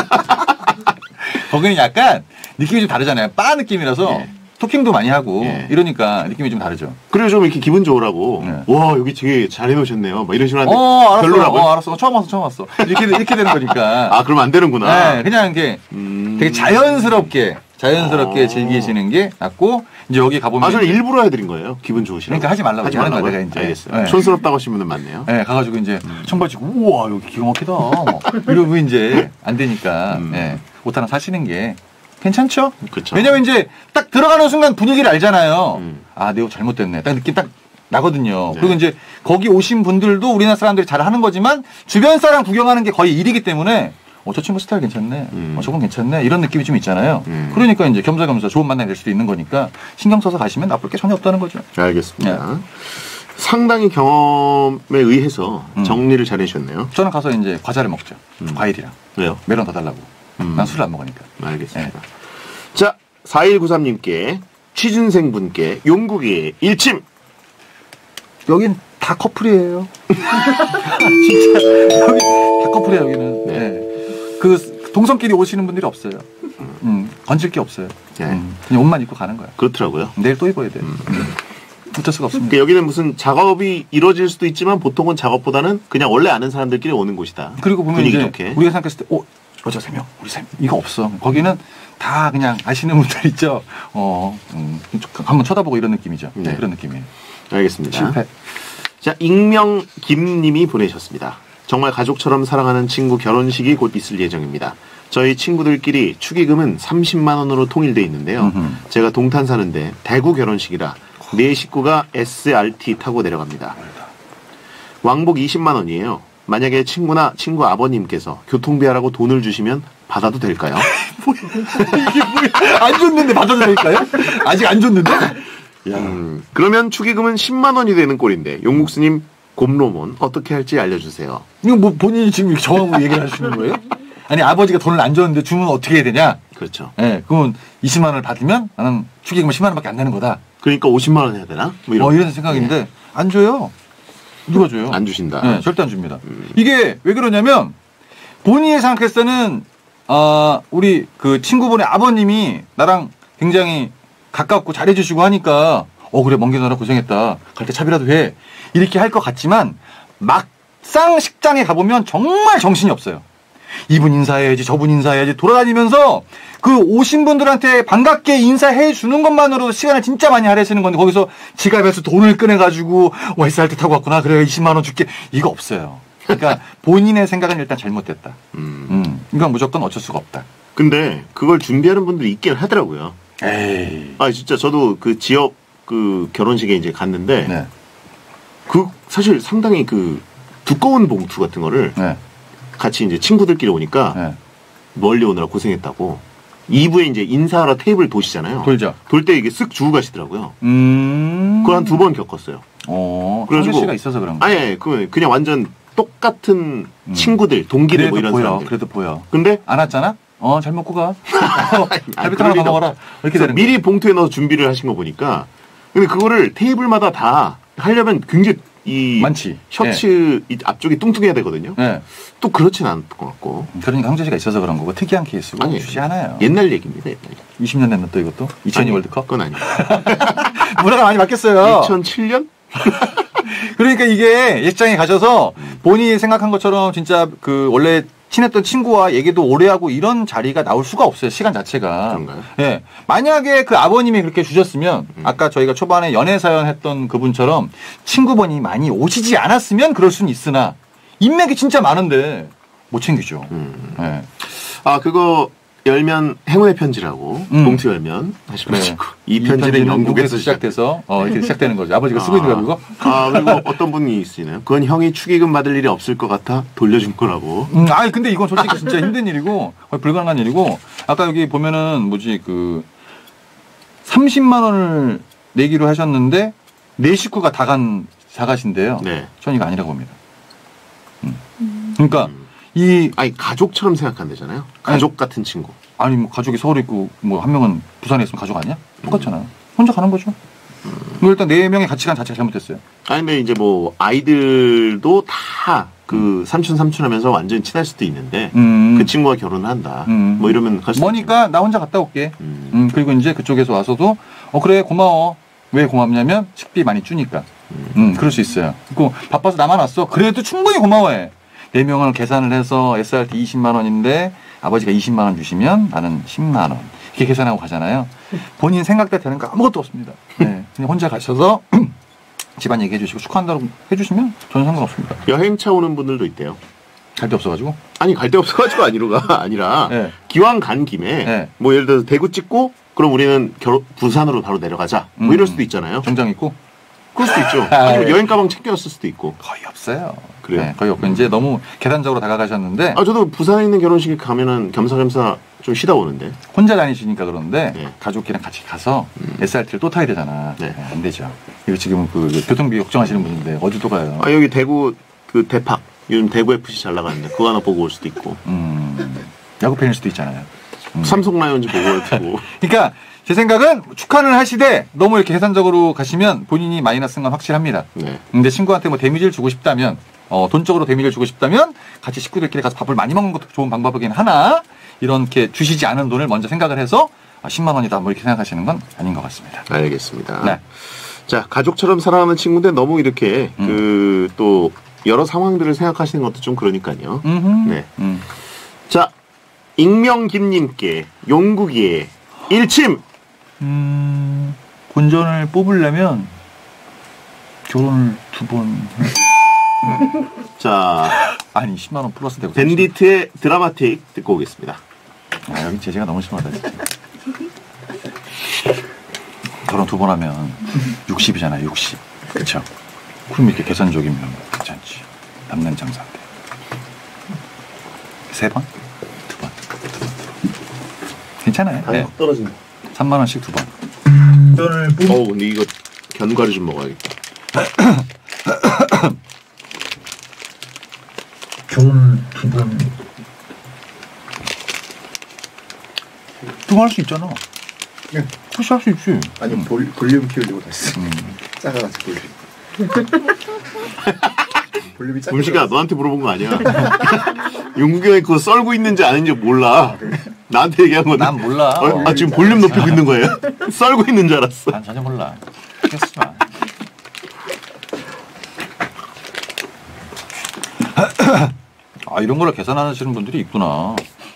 거기는 약간 느낌이 좀 다르잖아요. 바 느낌이라서 예. 토킹도 많이 하고 예. 이러니까 느낌이 좀 다르죠. 그리고 좀 이렇게 기분 좋으라고. 네. 와 여기 되게 잘 해놓으셨네요. 막 이런 식으로 하는데 어, 알았어. 별로라고요? 어, 알았어. 처음 왔어, 처음 왔어. 이렇게 이렇게 되는 거니까. 아 그러면 안 되는구나. 네, 그냥 이게 음. 되게 자연스럽게 자연스럽게 어. 즐기시는 게 낫고 이제 여기 가보면 아 저는 이제 일부러 해드린 거예요. 기분 좋으시라고. 그러니까 하지 말라고 하지 하는 말라고요? 거야, 내가 이제. 알겠어요. 네. 촌스럽다고 하신 분은 많네요. 네, 가가지고 이제 청바지 우와 여기 기가 막히다. 뭐 이러고 이제 안 되니까 음. 네, 옷 하나 사시는 게 괜찮죠? 그렇죠. 왜냐면 이제 딱 들어가는 순간 분위기를 알잖아요. 음. 아, 내 옷 잘못됐네. 딱 느낌 딱 나거든요. 네. 그리고 이제 거기 오신 분들도 우리나라 사람들이 잘 하는 거지만 주변 사람 구경하는 게 거의 일이기 때문에 어, 저 친구 스타일 괜찮네. 음. 어, 저건 괜찮네. 이런 느낌이 좀 있잖아요. 음. 그러니까 이제 겸사겸사 좋은 만남이 될 수도 있는 거니까 신경 써서 가시면 나쁠 게 전혀 없다는 거죠. 알겠습니다. 상당히 경험에 의해서 음. 정리를 잘 해주셨네요. 저는 가서 이제 과자를 먹죠. 음. 과일이랑. 왜요? 메론 더 달라고. 음. 난 술을 안 먹으니까. 알겠습니다. 자, 사일구삼님께 취준생 분께 용국이 일침. 여긴 다 커플이에요. 진짜 여기 다 커플이에요. 여기는. 네. 네. 그 동성끼리 오시는 분들이 없어요. 음, 건질 게 없어요. 네. 음, 그냥 옷만 입고 가는 거야. 그렇더라고요. 내일 또 입어야 돼. 음. 어쩔 수가 없습니다. 그러니까 여기는 무슨 작업이 이루어질 수도 있지만 보통은 작업보다는 그냥 원래 아는 사람들끼리 오는 곳이다. 그리고 보면 분위기 이제 좋게. 우리가 생각했을 때, 어, 여자 세 명, 우리 세 명. 이거 없어. 거기는 다 그냥 아시는 분들 있죠. 어, 음, 한번 쳐다보고 이런 느낌이죠. 네, 네. 그런 느낌이에요. 알겠습니다. 실패. 자, 익명 김님이 보내셨습니다. 정말 가족처럼 사랑하는 친구 결혼식이 곧 있을 예정입니다. 저희 친구들끼리 축의금은 삼십만 원으로 통일돼 있는데요. 음흠. 제가 동탄 사는데 대구 결혼식이라 네 식구가 에스알티 타고 내려갑니다. 왕복 이십만 원이에요. 만약에 친구나 친구 아버님께서 교통비하라고 돈을 주시면 받아도 될까요? 이게 뭐야? 안 줬는데 받아도 될까요? 아직 안 줬는데? 음, 그러면 축의금은 십만 원이 되는 꼴인데 용국스님 곰로몬 어떻게 할지 알려주세요. 이거 뭐 본인이 지금 이렇게 정하고 얘기를 하시는 거예요? 아니 아버지가 돈을 안 줬는데 주면 어떻게 해야 되냐? 그렇죠. 예, 네, 그러면 이십만 원을 받으면 나는 축의금은 십만 원밖에 안 되는 거다. 그러니까 오십만 원 해야 되나? 뭐 이런. 어, 이런 생각인데 안 줘요. 누가 줘요? 안 주신다. 네, 절대 안 줍니다. 음. 이게 왜 그러냐면 본인이 생각했을 때는 어, 우리 그 친구분의 아버님이 나랑 굉장히 가깝고 잘해주시고 하니까 어 그래 먼 길 가느라 고생했다. 갈 때 차비라도 해. 이렇게 할 것 같지만 막상 식장에 가보면 정말 정신이 없어요. 이분 인사해야지 저분 인사해야지 돌아다니면서 그 오신 분들한테 반갑게 인사해 주는 것만으로도 시간을 진짜 많이 할애하시는 건데 거기서 지갑에서 돈을 꺼내가지고 와 에스알티 타고 왔구나 그래 이십만 원 줄게 이거 없어요. 그러니까 본인의 생각은 일단 잘못됐다. 음. 음, 이건 무조건 어쩔 수가 없다. 근데 그걸 준비하는 분들이 있긴 하더라고요. 에이. 아 진짜 저도 그 지역 그 결혼식에 이제 갔는데 네. 그 사실 상당히 그 두꺼운 봉투 같은 거를 네. 같이 이제 친구들끼리 오니까 네. 멀리 오느라 고생했다고. 이 부에 이제 인사하러 테이블 도시잖아요. 돌죠. 돌 때 이게 쓱 주고 가시더라고요. 음. 그걸 한 두 번 겪었어요. 어. 그래가지고- 그래가지고 씨가 있어서 그런 거. 아니, 아니, 그 그냥 완전 똑같은 음. 친구들, 동기들 그래도 뭐 이런 보여. 사람들. 그래도 보여. 근데 안 왔잖아? 어, 잘 먹고 가. 갈비탕 그럴 하나 더 리가 먹어라. 이렇게 그래서 되는 미리 봉투에 넣어서 준비를 하신 거 보니까 근데 그거를 테이블마다 다 하려면 굉장히 이 많지. 셔츠 이 앞쪽이 뚱뚱해야 되거든요. 네. 또 그렇진 않을 것 같고 그러니까 황재씨가 있어서 그런 거고 특이한 케이스고 아니, 주시 않아요. 옛날 얘기입니다. 옛날 얘기. 이십 년 됐나 또 이것도? 이천이 아니, 월드컵? 그건 아니에요. 문화가 많이 바뀌었어요. 이천칠 년? 그러니까 이게 예식장에 가셔서 본인이 생각한 것처럼 진짜 그 원래 친했던 친구와 얘기도 오래 하고 이런 자리가 나올 수가 없어요. 시간 자체가. 그런가요? 예. 만약에 그 아버님이 그렇게 주셨으면 음. 아까 저희가 초반에 연애 사연 했던 그분처럼 친구분이 많이 오시지 않았으면 그럴 수는 있으나 인맥이 진짜 많은데 못 챙기죠. 음. 예. 아 그거 열면 행운의 편지라고 음. 봉투 열면 다시 그래. 마시고 이 편지는 영국에서 시작돼서 어, 이렇게 시작되는 거죠. 아버지가 쓰고 있는 거 그거? 아 그리고 어떤 분이 있으시네요. 그건 형이 축의금 받을 일이 없을 것 같아 돌려준 거라고. 음, 아니 근데 이건 솔직히 진짜 힘든 일이고 거의 불가능한 일이고 아까 여기 보면은 뭐지 그 삼십만 원을 내기로 하셨는데 네 식구가 다 간 사가신데요. 네. 전 이거 아니라고 봅니다. 음. 그러니까 이 아니 가족처럼 생각한대잖아요. 가족 같은 친구. 아니 뭐 가족이 서울에 있고 뭐 한 명은 부산에 있으면 가족 아니야? 똑같잖아. 혼자 가는 거죠. 뭐 일단 네 명의 가치관 자체가 잘못됐어요. 아니 근데 이제 뭐 아이들도 다 그 삼촌 삼촌 하면서 완전 친할 수도 있는데 음. 그 친구가 결혼을 한다. 음. 뭐 이러면 갈 수도 뭐니까 나 혼자 갔다 올게. 음. 음, 그리고 이제 그쪽에서 와서도 어 그래 고마워. 왜 고맙냐면 식비 많이 주니까. 음, 그럴 수 있어요. 그리고 바빠서 나만 왔어. 그래도 충분히 고마워해. 네 명을 계산을 해서 에스알티 이십만 원인데 아버지가 이십만 원 주시면 나는 십만 원. 이렇게 계산하고 가잖아요. 본인 생각대로 되는 거 아무것도 없습니다. 네, 그냥 혼자 가셔서 집안 얘기해 주시고 축하한다고 해주시면 전혀 상관없습니다. 여행차 오는 분들도 있대요. 갈 데 없어가지고. 아니 갈 데 없어가지고 아니로가 아니라 네. 기왕 간 김에 네. 뭐 예를 들어서 대구 찍고 그럼 우리는 결혼, 부산으로 바로 내려가자. 뭐 음. 이럴 수도 있잖아요. 정장 입고. 그럴 수도 있죠. 아, 아니면 예. 여행 가방 챙겨왔을 수도 있고. 거의 없어요. 그래요? 네, 거의 없고 이제 너무 계단적으로 다가가셨는데 아 저도 부산에 있는 결혼식에 가면은 겸사겸사 좀 쉬다 오는데. 혼자 다니시니까 그런데 네. 가족끼리랑 같이 가서 에스알티를 또 타야 되잖아. 네. 네, 안 되죠. 이거 지금 그 교통비 걱정하시는 분인데 어디 또 가요? 아 여기 대구 그 대팍 요즘 대구 에프씨 잘 나가는데 그거 하나 보고 올 수도 있고. 음, 야구 팬일 수도 있잖아요. 음. 삼성 라이온즈 보고 올 테고. 그러니까 제 생각은 축하는 하시되 너무 이렇게 계산적으로 가시면 본인이 마이너스인 건 확실합니다. 네. 근데 친구한테 뭐 데미지를 주고 싶다면 어, 돈적으로 데미지를 주고 싶다면 같이 식구들끼리 가서 밥을 많이 먹는 것도 좋은 방법이긴 하나 이렇게 주시지 않은 돈을 먼저 생각을 해서 아, 십만 원이다 뭐 이렇게 생각하시는 건 아닌 것 같습니다. 알겠습니다. 네. 자 가족처럼 살아가는 친구인데 너무 이렇게 음. 그 또 여러 상황들을 생각하시는 것도 좀 그러니까요. 음흠. 네. 음. 자 익명김님께 용국이의 일침. 음, 본전을 뽑으려면 결혼을 두 번. 자 아니 십만 원 플러스 되고. 밴디트의 드라마틱 듣고 오겠습니다. 아, 여기 제재가 너무 심하다 진짜. 결혼 두 번 하면 육십이잖아요. 육십. 그렇죠. 그럼 이렇게 계산적이면 괜찮지. 남는 장사인데. 세 번? 두 번. 두 번. 두 번. 괜찮아요. 네. 떨어진다. 삼만 원씩 두 번. 돈을 뽑 어우 근데 이거 견과류 좀 먹어야겠다. 좋은 두 분. 두 번 할 수 있잖아. 네. 푸시 할 수 있지. 아니 볼, 볼륨 키우려고 다시 음. 작아가지고 볼륨이 작아. 문식아 너한테 물어본 거 아니야. 용국이 형이 그거 썰고 있는지 아닌지 몰라. 나한테 얘기한 거는. 난 몰라. 어, 아 지금 볼륨 높이고 있는 거예요? 썰고 있는 줄 알았어. 난 전혀 몰라. 신경 쓰지 마. 아 이런 걸 계산하시는 분들이 있구나.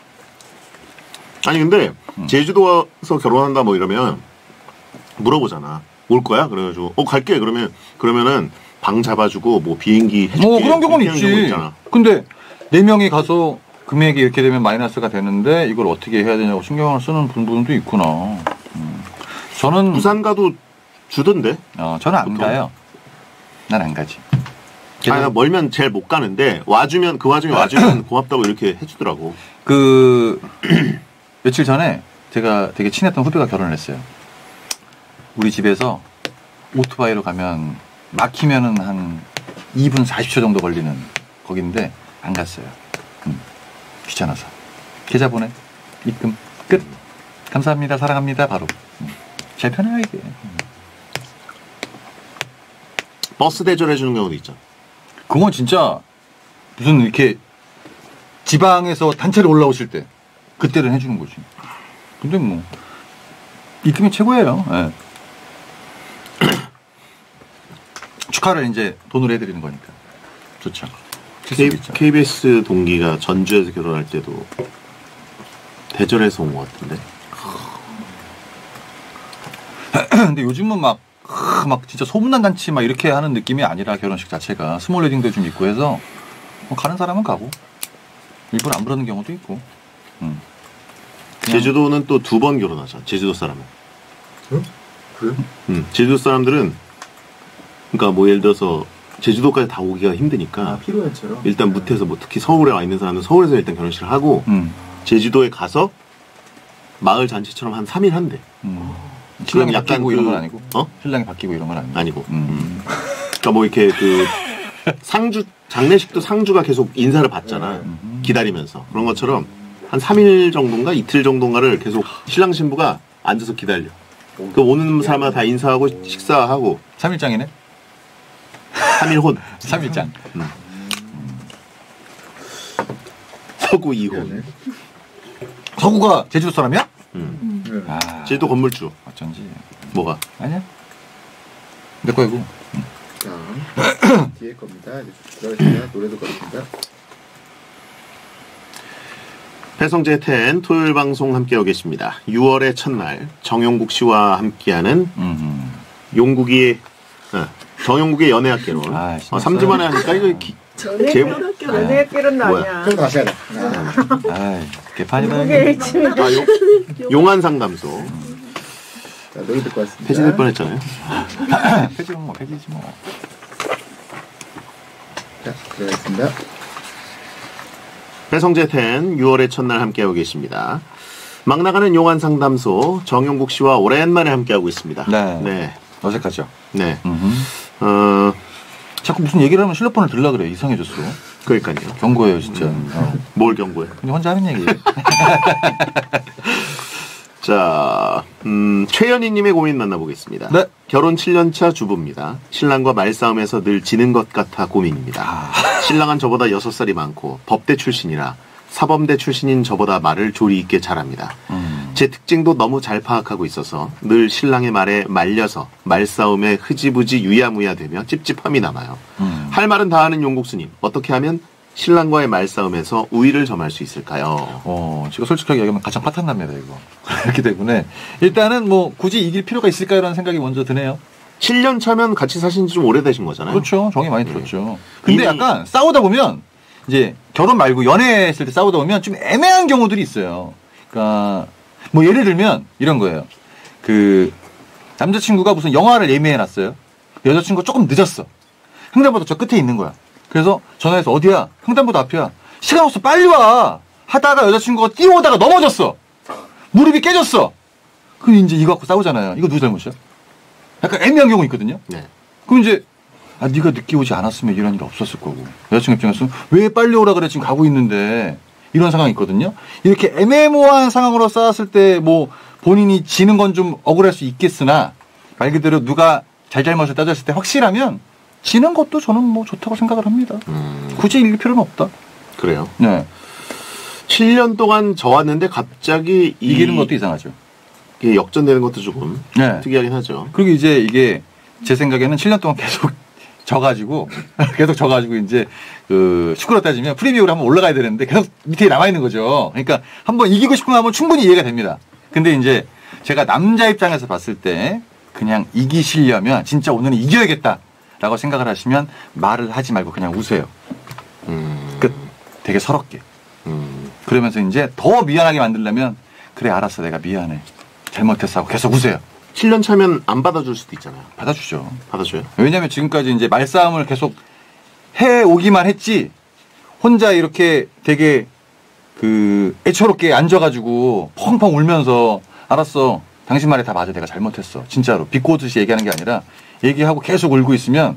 아니 근데 음. 제주도 와서 결혼한다 뭐 이러면 물어보잖아. 올 거야? 그래가지고 어 갈게. 그러면 그러면은 방 잡아주고 뭐 비행기 해줄게. 어 그런 경우는 이렇게 하는 경우 있지. 있잖아. 근데 네 명이 가서 금액이 이렇게 되면 마이너스가 되는데 이걸 어떻게 해야 되냐고 신경을 쓰는 부분도 있구나. 음. 저는 부산 가도 주던데. 어, 저는 안 보통. 가요. 난 안 가지. 아니, 나 멀면 제일 못 가는데 와주면 그 와중에 와주면 고맙다고 이렇게 해주더라고. 그 며칠 전에 제가 되게 친했던 후배가 결혼을 했어요. 우리 집에서 오토바이로 가면 막히면은 한 이 분 사십 초 정도 걸리는 거긴데 안 갔어요. 음, 귀찮아서. 계좌 보내. 입금. 끝. 감사합니다. 사랑합니다. 바로. 음, 제일 편하게. 음. 버스 대절해주는 경우도 있잖아. 그건 진짜 무슨 이렇게 지방에서 단체로 올라오실 때 그때는 해주는 거지. 근데 뭐 입금이 최고예요. 네. 축하를 이제 돈으로 해드리는 거니까 좋죠. K, 케이비에스 동기가 전주에서 결혼할 때도 대절해서 온 것 같은데. 근데 요즘은 막, 막 진짜 소문난 잔치 막 이렇게 하는 느낌이 아니라 결혼식 자체가 스몰 웨딩도 좀 있고 해서 뭐 가는 사람은 가고 일부러 안 부르는 경우도 있고. 음. 제주도는 또 두 번 결혼하잖아. 제주도 사람은. 응? 그래요? 음, 제주도 사람들은 그러니까 뭐 예를 들어서 제주도까지 다 오기가 힘드니까 아, 피로연처럼? 일단 무태서 뭐 특히 서울에 와 있는 사람은 서울에서 일단 결혼식을 하고 음. 제주도에 가서 마을 잔치처럼 한 삼 일 한대. 음. 그럼 신랑이 약간 바뀌고 그- 이런 건 아니고? 어? 신랑이 바뀌고 이런 건 아니고? 아니고. 음. 그러니까 뭐 이렇게 그 상주 장례식도 상주가 계속 인사를 받잖아. 음. 기다리면서 그런 것처럼 한 삼 일 정도인가 이틀 정도인가를 계속 신랑 신부가 앉아서 기다려. 그 오는 사람마다 다 인사하고 식사하고 삼 일장이네? 삼 일 혼. 삼 일장. 서구 이혼. 서구가 제주도 사람이야? 음. 네. 아, 제주도 건물주. 어쩐지. 뭐가? 아니야? 내 거이고. 자, 뒤에 겁니다. 이제 들어가겠습니다. 노래도 걸었습니다. 배성재 텐 토요일 방송 함께하고 계십니다. 유월의 첫날 정용국 씨와 함께하는 음. 용국이 어, 정용국의 연애학 개론. 아, 어, 삼 주 만에 하니까 이거 기, 제목 연예학교는 뭐야? 아니야. 좀 다시 하자. 하나, 아이, 개판이다. 그게 일침이 아, 용, 용한 상담소. 자, 노래 듣고 왔습니다. 폐지될 뻔했잖아요. 폐지면 뭐, 폐지지 뭐. 자, 들어가겠습니다. 배성재 텐 유월의 첫날 함께하고 계십니다. 막 나가는 용한 상담소 정용국 씨와 오랜만에 함께하고 있습니다. 네. 네. 어색하죠? 네. 음흠. 어, 자꾸 무슨 얘기를 하면 실로폰을 들라 그래. 이상해졌어. 그러니까요. 경고예요, 진짜. 어. 뭘 경고해? 근데 혼자 하는 얘기예요. 자, 음, 최연희님의 고민 만나보겠습니다. 네. 결혼 칠 년 차 주부입니다. 신랑과 말싸움에서 늘 지는 것 같아 고민입니다. 아. 신랑은 저보다 여섯 살이 많고 법대 출신이라 사범대 출신인 저보다 말을 조리 있게 잘합니다. 음. 제 특징도 너무 잘 파악하고 있어서 늘 신랑의 말에 말려서 말싸움에 흐지부지 유야무야되며 찝찝함이 남아요. 음. 할 말은 다 하는 용국수님, 어떻게 하면 신랑과의 말싸움에서 우위를 점할 수 있을까요? 어, 제가 솔직하게 얘기하면 가장 파탄납니다, 이거. 그렇기 때문에. 일단은 뭐, 굳이 이길 필요가 있을까요라는 생각이 먼저 드네요. 칠 년 차면 같이 사신 지 좀 오래되신 거잖아요. 그렇죠. 정이 많이 들었죠. 근데 이미- 약간 싸우다 보면, 이제 결혼 말고 연애했을 때 싸우다 보면 좀 애매한 경우들이 있어요. 그러니까, 뭐 예를 들면 이런 거예요. 그, 남자친구가 무슨 영화를 예매해놨어요. 여자친구가 조금 늦었어. 횡단보도 저 끝에 있는 거야. 그래서 전화해서 어디야? 횡단보도 앞이야. 시간 없어 빨리 와. 하다가 여자친구가 뛰어오다가 넘어졌어. 무릎이 깨졌어. 그럼 이제 이거 갖고 싸우잖아요. 이거 누구 잘못이야? 약간 애매한 경우 있거든요. 네. 그럼 이제 아 네가 늦게 오지 않았으면 이런 일 없었을 거고 여자친구 입장에서는 왜 빨리 오라 그래 지금 가고 있는데 이런 상황이 있거든요. 이렇게 애매모호한 상황으로 싸웠을 때 뭐 본인이 지는 건 좀 억울할 수 있겠으나 말 그대로 누가 잘잘못을 따졌을 때 확실하면 지는 것도 저는 뭐 좋다고 생각을 합니다. 음, 굳이 이길 필요는 없다. 그래요. 네. 칠 년 동안 져왔는데 갑자기 이, 이기는 것도 이상하죠. 이게 역전되는 것도 조금 네. 특이하긴 하죠. 그리고 이제 이게 제 생각에는 칠 년 동안 계속 져가지고 계속 져가지고 이제 그 축구로 따지면 프리미어로 한번 올라가야 되는데 계속 밑에 남아 있는 거죠. 그러니까 한번 이기고 싶은 마음은 충분히 이해가 됩니다. 근데 이제 제가 남자 입장에서 봤을 때 그냥 이기시려면 진짜 오늘은 이겨야겠다라고 생각을 하시면 말을 하지 말고 그냥 우세요. 음, 끝. 되게 서럽게. 음. 그러면서 이제 더 미안하게 만들려면 그래 알았어 내가 미안해 잘못했어 하고 계속 우세요. 칠 년 차면 안 받아줄 수도 있잖아요. 받아주죠. 받아줘요? 왜냐면 지금까지 이제 말싸움을 계속 해 오기만 했지 혼자 이렇게 되게 그 애처롭게 앉아가지고 펑펑 울면서 알았어 당신 말에 다 맞아 내가 잘못했어 진짜로 비꼬듯이 얘기하는 게 아니라 얘기하고 계속 울고 있으면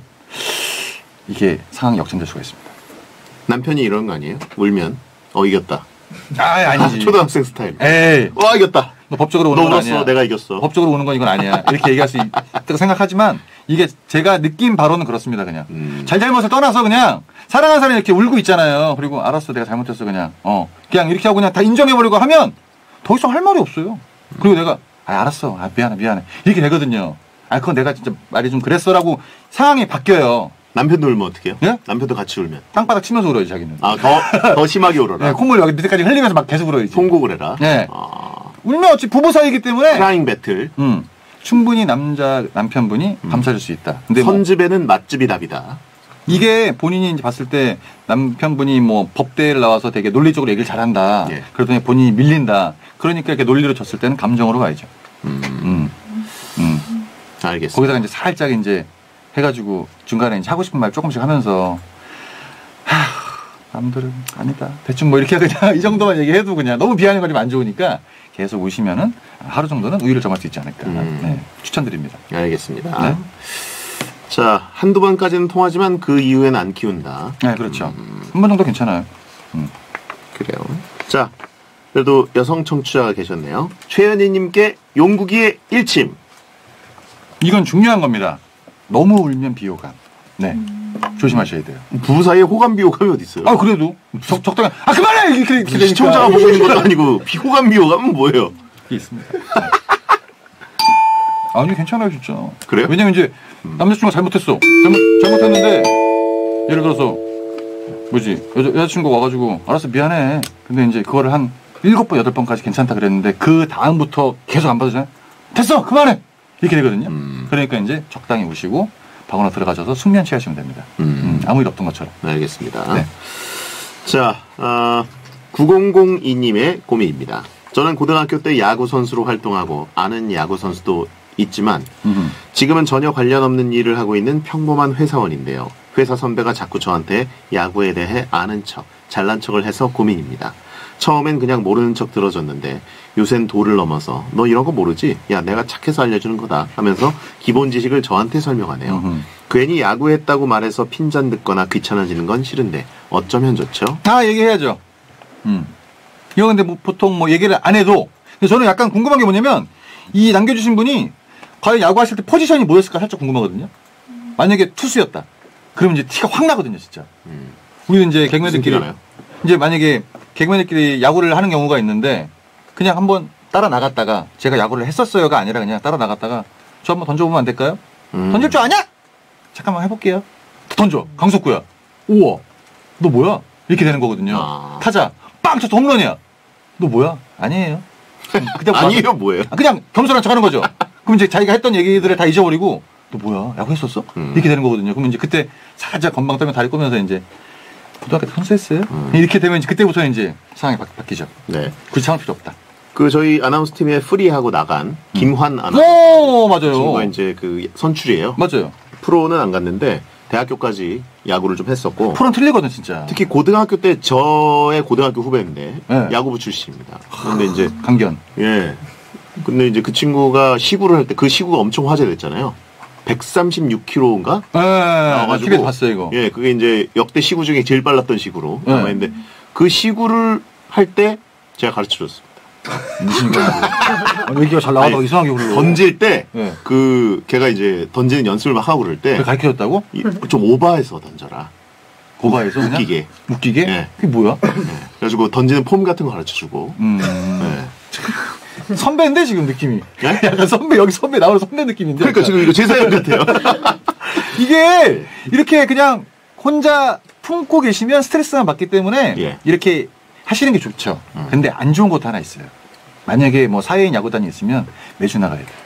이게 상황이 역전될 수가 있습니다. 남편이 이런 거 아니에요? 울면 어 이겼다. 아 아니지. 초등학생 스타일. 에이 와 이겼다. 너 법적으로 우는 너 건 울었어. 아니야. 내가 이겼어. 법적으로 우는 건 이건 아니야. 이렇게 얘기할 수 있다고 생각하지만 이게 제가 느낀 바로는 그렇습니다. 그냥 음. 잘잘못을 떠나서 그냥 사랑하는 사람이 이렇게 울고 있잖아요. 그리고 알았어 내가 잘못했어 그냥 어 그냥 이렇게 하고 그냥 다 인정해버리고 하면 더 이상 할 말이 없어요. 그리고 내가 아 알았어 아 미안해 미안해 이렇게 되거든요. 아 그건 내가 진짜 말이 좀 그랬어라고 상황이 바뀌어요. 남편도 울면 어떡해요? 예? 남편도 같이 울면. 땅바닥 치면서 울어요 자기는. 아, 더, 더 심하게 울어라. 네, 콧물 여기 밑에까지 흘리면서 막 계속 울어야지. 통곡을 해라. 네. 아, 울면 어찌 부부 사이이기 때문에 크라잉 배틀. 음, 충분히 남자 남편분이 감싸줄 수 있다. 근데 뭐 선집에는 맛집이 답이다. 이게 본인이 이제 봤을 때 남편분이 뭐 법대를 나와서 되게 논리적으로 얘기를 잘한다. 예. 그러더니 본인이 밀린다. 그러니까 이렇게 논리로 쳤을 때는 감정으로 가야죠. 음, 음, 음. 알겠습니다. 거기다가 이제 살짝 이제 해가지고 중간에 이제 하고 싶은 말 조금씩 하면서 하, 남들은 아니다. 대충 뭐 이렇게 그냥 이 정도만 얘기해도 그냥 너무 비아냥거리면 안 좋으니까 계속 우시면은 하루 정도는 우위를 점할 수 있지 않을까. 음. 네, 추천드립니다. 알겠습니다. 네. 자, 한두 번까지는 통하지만 그 이후엔 안 키운다. 네, 그렇죠. 한 번 정도 괜찮아요. 음. 그래요. 자, 그래도 여성 청취자가 계셨네요. 최현희님께 용국이의 일침. 이건 중요한 겁니다. 너무 울면 비호감. 네. 조심하셔야 돼요. 부부 사이에 호감 비호감이 어디 있어요? 아, 그래도 적, 적당히, 아, 그만해! 이렇게, 이렇게 되니까. 시청자가 보고 있는 것도 아니고 비호감 비호감은 뭐예요? 이게 있습니다. 아니, 괜찮아요, 진짜. 그래요? 왜냐면 이제 남자친구가 잘못했어. 잘못, 잘못했는데, 예를 들어서, 뭐지, 여자, 여자친구가 와가지고, 알았어, 미안해. 근데 이제 그거를 한 일곱 번, 여덟 번까지 괜찮다 그랬는데, 그 다음부터 계속 안 받아주잖아요. 됐어! 그만해! 이렇게 되거든요. 음. 그러니까 이제 적당히 우시고, 방으로 들어가셔서 숙면 취하시면 됩니다. 음. 음, 아무 일 없던 것처럼. 알겠습니다. 네. 자, 어, 구공공이님의 고민입니다. 저는 고등학교 때 야구 선수로 활동하고 아는 야구 선수도 있지만 음. 지금은 전혀 관련 없는 일을 하고 있는 평범한 회사원인데요. 회사 선배가 자꾸 저한테 야구에 대해 아는 척, 잘난 척을 해서 고민입니다. 처음엔 그냥 모르는 척 들어줬는데 요샌 도를 넘어서 너 이런 거 모르지? 야 내가 착해서 알려주는 거다 하면서 기본 지식을 저한테 설명하네요. 음흠. 괜히 야구했다고 말해서 핀잔 듣거나 귀찮아지는 건 싫은데 어쩌면 좋죠? 다 얘기해야죠. 음. 이거 근데 뭐 보통 뭐 얘기를 안 해도 근데 저는 약간 궁금한 게 뭐냐면 이 남겨주신 분이 과연 야구하실 때 포지션이 뭐였을까 살짝 궁금하거든요. 만약에 투수였다. 그러면 이제 티가 확 나거든요, 진짜. 음. 우리는 이제 무슨 개그맨들끼리 티가 나요? 이제 만약에 개그맨들끼리 야구를 하는 경우가 있는데 그냥 한번 따라 나갔다가 제가 야구를 했었어요가 아니라 그냥 따라 나갔다가 저 한번 던져보면 안 될까요? 음. 던질 줄 아냐? 잠깐만 해볼게요. 던져. 강석구야. 우와. 너 뭐야? 이렇게 되는 거거든요. 아. 타자. 빵! 저 홈런이야. 너 뭐야? 아니에요. 그냥 아니에요 뭐예요? 그냥 겸손한 척 하는 거죠. 그럼 이제 자기가 했던 얘기들을 다 잊어버리고 너 뭐야? 야구 했었어? 음. 이렇게 되는 거거든요. 그러면 이제 그때 살짝 건방 떨며 다리 꼬면서 이제 고등학교 때 선수했어요? 음. 이렇게 되면 이제 그때부터 이제 상황이 바, 바뀌죠. 네. 굳이 참을 필요 없다. 그 저희 아나운서 팀에 프리하고 나간 김환 아나운서 오, 맞아요. 친구가 이제 그 선출이에요. 맞아요. 프로는 안 갔는데 대학교까지 야구를 좀 했었고 프로는 틀리거든, 진짜. 특히 고등학교 때 저의 고등학교 후배인데 네. 야구부 출신입니다. 근데 이제 강견. 예. 근데 이제 그 친구가 시구를 할 때 그 시구가 엄청 화제됐잖아요. 백삼십육 킬로그램인가? 네, 나와가지고 티비에서 봤어요, 이거. 예, 그게 이제 역대 시구 중에 제일 빨랐던 시구로 네. 남아있는데 그 시구를 할 때 제가 가르쳐 줬습니다. 무슨 거 얘기가 잘 나와도 아니, 이상하게 흘러. 던질 때 네. 그 걔가 이제 던지는 연습을 막 하고 그럴 때 그걸 가르쳐줬다고? 좀 오버해서 던져라. 고바에서 그냥? 웃기게. 웃기게? 네. 그게 뭐야? 예. 그래가지고 던지는 폼 같은 거 가르쳐주고. 음. 예. 선배인데, 지금 느낌이. 네? 약간 선배, 여기 선배 나오는 선배 느낌인데. 그러니까 약간. 지금 이거 제 사연 같아요. 이게 이렇게 그냥 혼자 품고 계시면 스트레스만 받기 때문에 예. 이렇게 하시는 게 좋죠. 음. 근데 안 좋은 것도 하나 있어요. 만약에 뭐 사회인 야구단이 있으면 매주 나가야 돼요.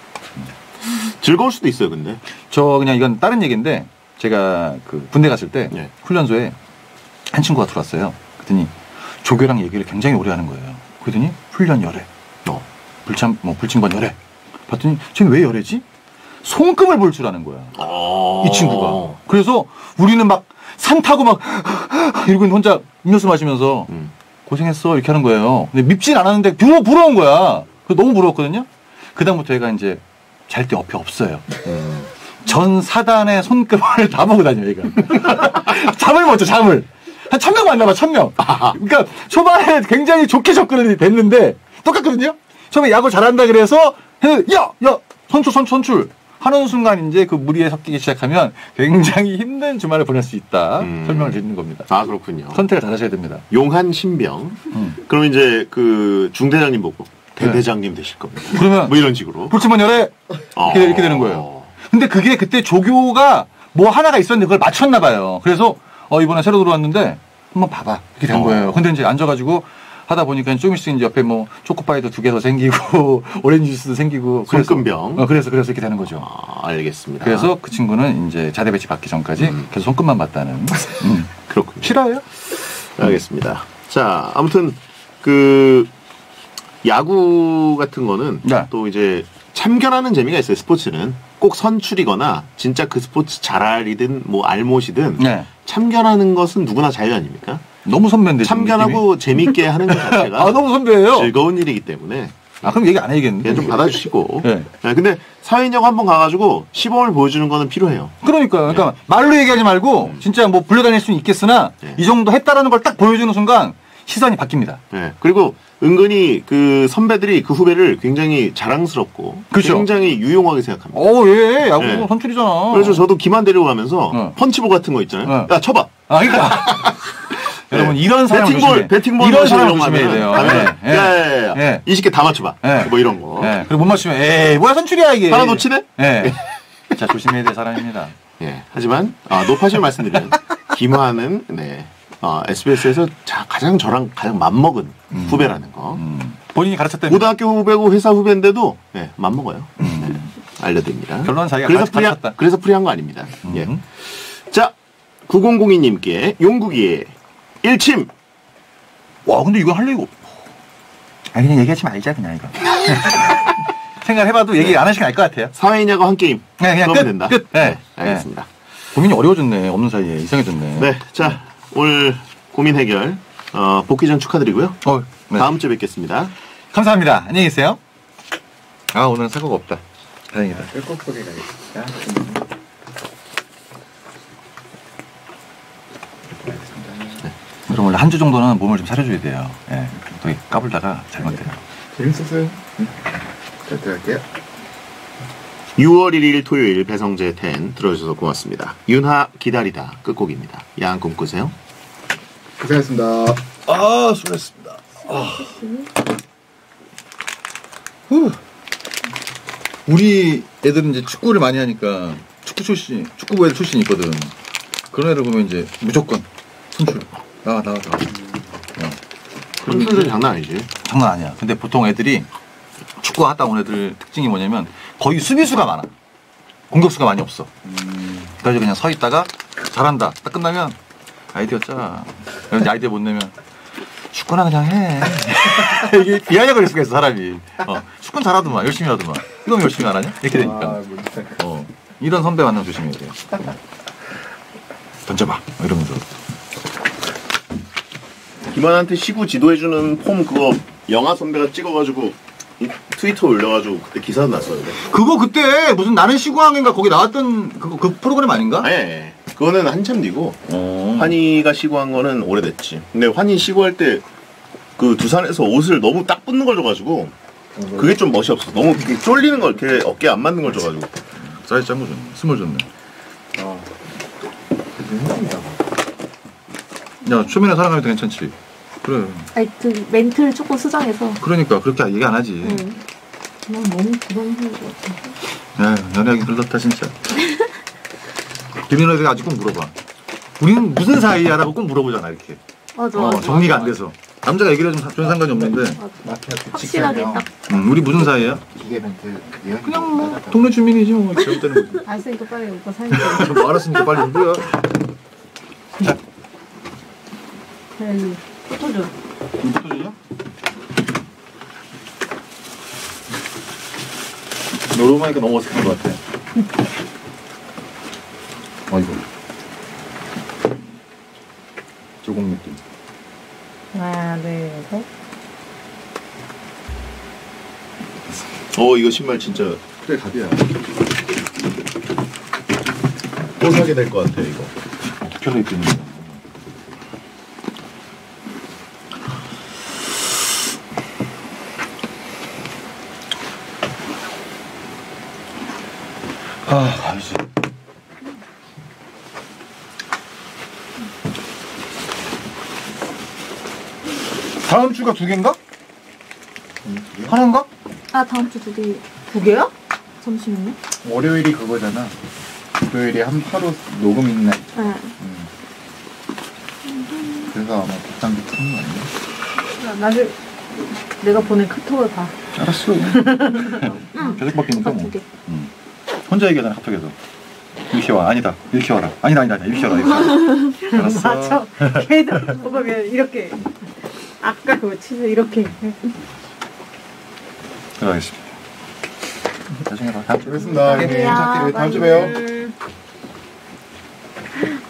즐거울 수도 있어요, 근데. 저 그냥 이건 다른 얘기인데 제가 그 군대 갔을 때 예. 훈련소에 한 친구가 들어왔어요. 그랬더니 조교랑 얘기를 굉장히 오래 하는 거예요. 그러더니 훈련 열애. 어. 불참, 뭐 불침번 열애. 봤더니 쟤는 왜 열애지? 손금을 볼 줄 아는 거야. 어. 이 친구가. 그래서 우리는 막 산 타고 막 이러고 혼자 음료수 마시면서 음. 고생했어 이렇게 하는 거예요. 근데 밉진 않았는데 부러, 부러운 거야. 너무 부러웠거든요. 그다음부터 얘가 이제 잘 때 옆에 없어요. 음. 전 사단의 손금을 다 보고 다녀요, 얘가. 잠을 못 자, 잠을. 한 천 명 만나봐, 천 명. 그러니까 초반에 굉장히 좋게 접근이 됐는데 똑같거든요. 처음에 야구 잘한다 그래서 했는데 야, 야, 선출, 선출, 선출. 하는 순간 이제 그 무리에 섞이기 시작하면 굉장히 힘든 주말을 보낼 수 있다. 음. 설명을 드리는 겁니다. 아, 그렇군요. 선택을 잘 하셔야 됩니다. 용한 신병. 음. 그럼 이제 그 중대장님 보고 대대장님 되실 겁니다. 그러면 뭐 이런 식으로. 불침번 열애 이렇게, 이렇게 되는 거예요. 근데 그게 그때 조교가 뭐 하나가 있었는데 그걸 맞췄나 봐요. 그래서 어 이번에 새로 들어왔는데 한번 봐봐 이렇게 된 어. 거예요. 근데 이제 앉아가지고 하다 보니까 좀 있으면 이제 옆에 뭐 초코파이도 두 개 더 생기고 오렌지 주스도 생기고 그래서- 손금병. 어, 그래서 그래서 이렇게 되는 거죠. 아, 알겠습니다. 그래서 그 친구는 이제 자대 배치 받기 전까지 음. 계속 손금만 봤다는. 음. 그렇군요. 싫어요? 알겠습니다. 자, 아무튼 그 야구 같은 거는 네. 또 이제 참견하는 재미가 있어요. 스포츠는 꼭 선출이거나 진짜 그 스포츠 잘알이든 뭐 알못이든 네. 참견하는 것은 누구나 자유 아닙니까? 너무 선배인데 지금 느낌이? 참견하고 재밌게 하는 것 자체가 아 너무 선배예요. 즐거운 일이기 때문에 아 그럼 얘기 안 해야겠는데. 그냥 좀 받아주시고. 네. 네, 근데 사회인ya고 한번 가가지고 시범을 보여주는 거는 필요해요. 그러니까요. 그러니까 말로 얘기하지 말고 진짜 뭐 불려다닐 수는 있겠으나 네. 이 정도 했다라는 걸 딱 보여주는 순간 시선이 바뀝니다. 네. 그리고 은근히 그 선배들이 그 후배를 굉장히 자랑스럽고 그렇죠. 굉장히 유용하게 생각합니다. 어, 예, 야구 네. 선출이잖아. 그래서 저도 기만 데리고 가면서 어. 펀치볼 같은 거 있잖아요. 어. 야 쳐봐. 아, 그러니까. 여러분, 네. 이런 사람 배팅볼, 조심해. 배팅볼 이런 사람 이런 거 조심해야 하면은 돼요. 가면은 예, 예. 야야야, 예. 이십 개 다 맞춰봐. 예. 뭐 이런 거. 예. 그리고 못 맞추면, 에이, 뭐야, 선출이야, 이게. 하나 놓치네? 예. 자, 조심해야 될 사람입니다. 예. 하지만 아, 노파실 말씀드리면 김화는 네. 어, 에스비에스에서 자, 가장 저랑 가장 맘먹은 후배라는 거. 음. 본인이 가르쳤다는 고등학교 후배고 회사 후배인데도 네, 맘먹어요. 네, 알려드립니다. 결론은 자기가 그래서 가르- 프리한, 가르쳤다. 그래서 프리한 거 아닙니다. 예. 음. 자, 구공공이 님께 용국이의 일침. 와, 근데 이건 할 얘기 없. 아, 그냥 얘기하지 말자, 그냥 이거. 생각해봐도 얘기 안 하시면 알 것 같아요. 사회인야구 한 게임. 네, 그냥 그러면 끝, 된다. 끝. 네, 네. 알겠습니다. 고민이 어려워졌네. 없는 사이에. 이상해졌네. 네, 자, 오늘 고민 해결 어, 복귀 전 축하드리고요. 어, 네. 다음 주에 뵙겠습니다. 감사합니다. 안녕히 계세요. 아, 오늘은 사고가 없다. 다행이다. 꿀꺽 소리가 있다. 그럼 원래 한 주 정도는 몸을 좀 사려줘야 돼요. 예. 또 까불다가 잘못돼요. 재밌었어요. 응. 잘 들어갈게요. 유월 일일 토요일 배성재 텐 들어주셔서 고맙습니다. 윤하 기다리다 끝곡입니다. 야한 꿈 꾸세요. 고생하셨습니다. 아, 수고했습니다. 아. 후. 우리 애들은 이제 축구를 많이 하니까 축구 출신, 축구부 애들 출신이 있거든. 그런 애들 보면 이제 무조건 선출. 나와, 나와, 나와. 어. 그럼 순서는 장난 아니지. 장난 아니야. 근데 보통 애들이 축구 하다 온 애들 특징이 뭐냐면 거의 수비수가 많아. 공격수가 많이 없어. 그래서 그냥 서 있다가 잘한다. 딱 끝나면 아이디어 짜. 그런데 아이디어 못 내면 축구나 그냥 해. 이게 비아냥거릴 수가 있어, 사람이. 어, 축구는 잘하더만, 열심히 하더만. 이건 열심히 안 하냐? 이렇게 되니까. 아, 뭔지 어, 이런 선배 만나면 조심해야 돼요. 던져봐. 이러면서. 김한한테 시구 지도해주는 폼 그거 영화 선배가 찍어가지고 이 트위터 올려가지고 그때 기사도 났어요. 그거 그때 무슨 나는 시구왕인가 거기 나왔던 그, 그 프로그램 아닌가? 아니, 아니, 그거는 한참 뒤고 어. 환희가 시구한 거는 오래됐지. 근데 환희 시구할 때 그 두산에서 옷을 너무 딱 붙는 걸 줘가지고 그게 좀 멋이 없어. 너무 이렇게 쫄리는 걸 이렇게 어깨에 안 맞는 걸 줘가지고. 사이즈 짠거 줬네. 스몰 줬네. 아, 눈물이다. 야, 초면에 사랑하면 괜찮지. 그래. 아니 그 멘트를 조금 수정해서. 그러니까 그렇게 얘기 안 하지. 응. 난 너무 부담스러운 것 같아. 야, 연애하기 글렀다 진짜. 김민호에게 아직 꼭 물어봐. 우리는 무슨 사이야라고 꼭 물어보잖아 이렇게. 맞아. 어, 맞아. 정리가 안 돼서. 남자가 얘기를 해주면 전혀 상관이 없는데. 마피아 확실하게 딱. 음, 우리 무슨 사이야? 기계 멘트 예언이 그냥 뭐 동네 주민이지 뭐. 잘못되는 거지. 알았으니까 빨리 오빠 사인 좀. 뭐 알았으니까 빨리 뭐야. 그래, 포토 좀. 이거 터지냐? 노름하니까 너무 어색한 것 같아. 어이구. 조공 느낌. 하나, 둘, 셋. 어 이거 신발 진짜 그래, 갑이야. 또 사게 될 것 같아 이거. 켜져 있더니. 아, 알지. 다음 주가 두 개인가? 하나인가? 아 다음 주 두 개. 두 개야? 잠시만요. 월요일이 그거잖아. 금요일이 한 하루 녹음 있는 날. 네. 그래서 아마 복장기 트는 거 아니야? 나중에 내가 보낸 카톡을 봐. 알았어. 계속 바뀌니까 뭐. 두 개. 응. 혼자 얘기하잖아, 카톡에서. 이렇게 와. 아니다. 이렇게 와라. 아니다, 아니다, 아니다. 이렇게 와라. 이렇게 와라. 알았어. 맞아. 걔도 보면 이렇게. 아까 그거 치즈 이렇게. 들어가겠습니다. 나중에 봐. 다음 주에 수고했습니다. 네, 형님. 야, 다음 주에 봬요. 음.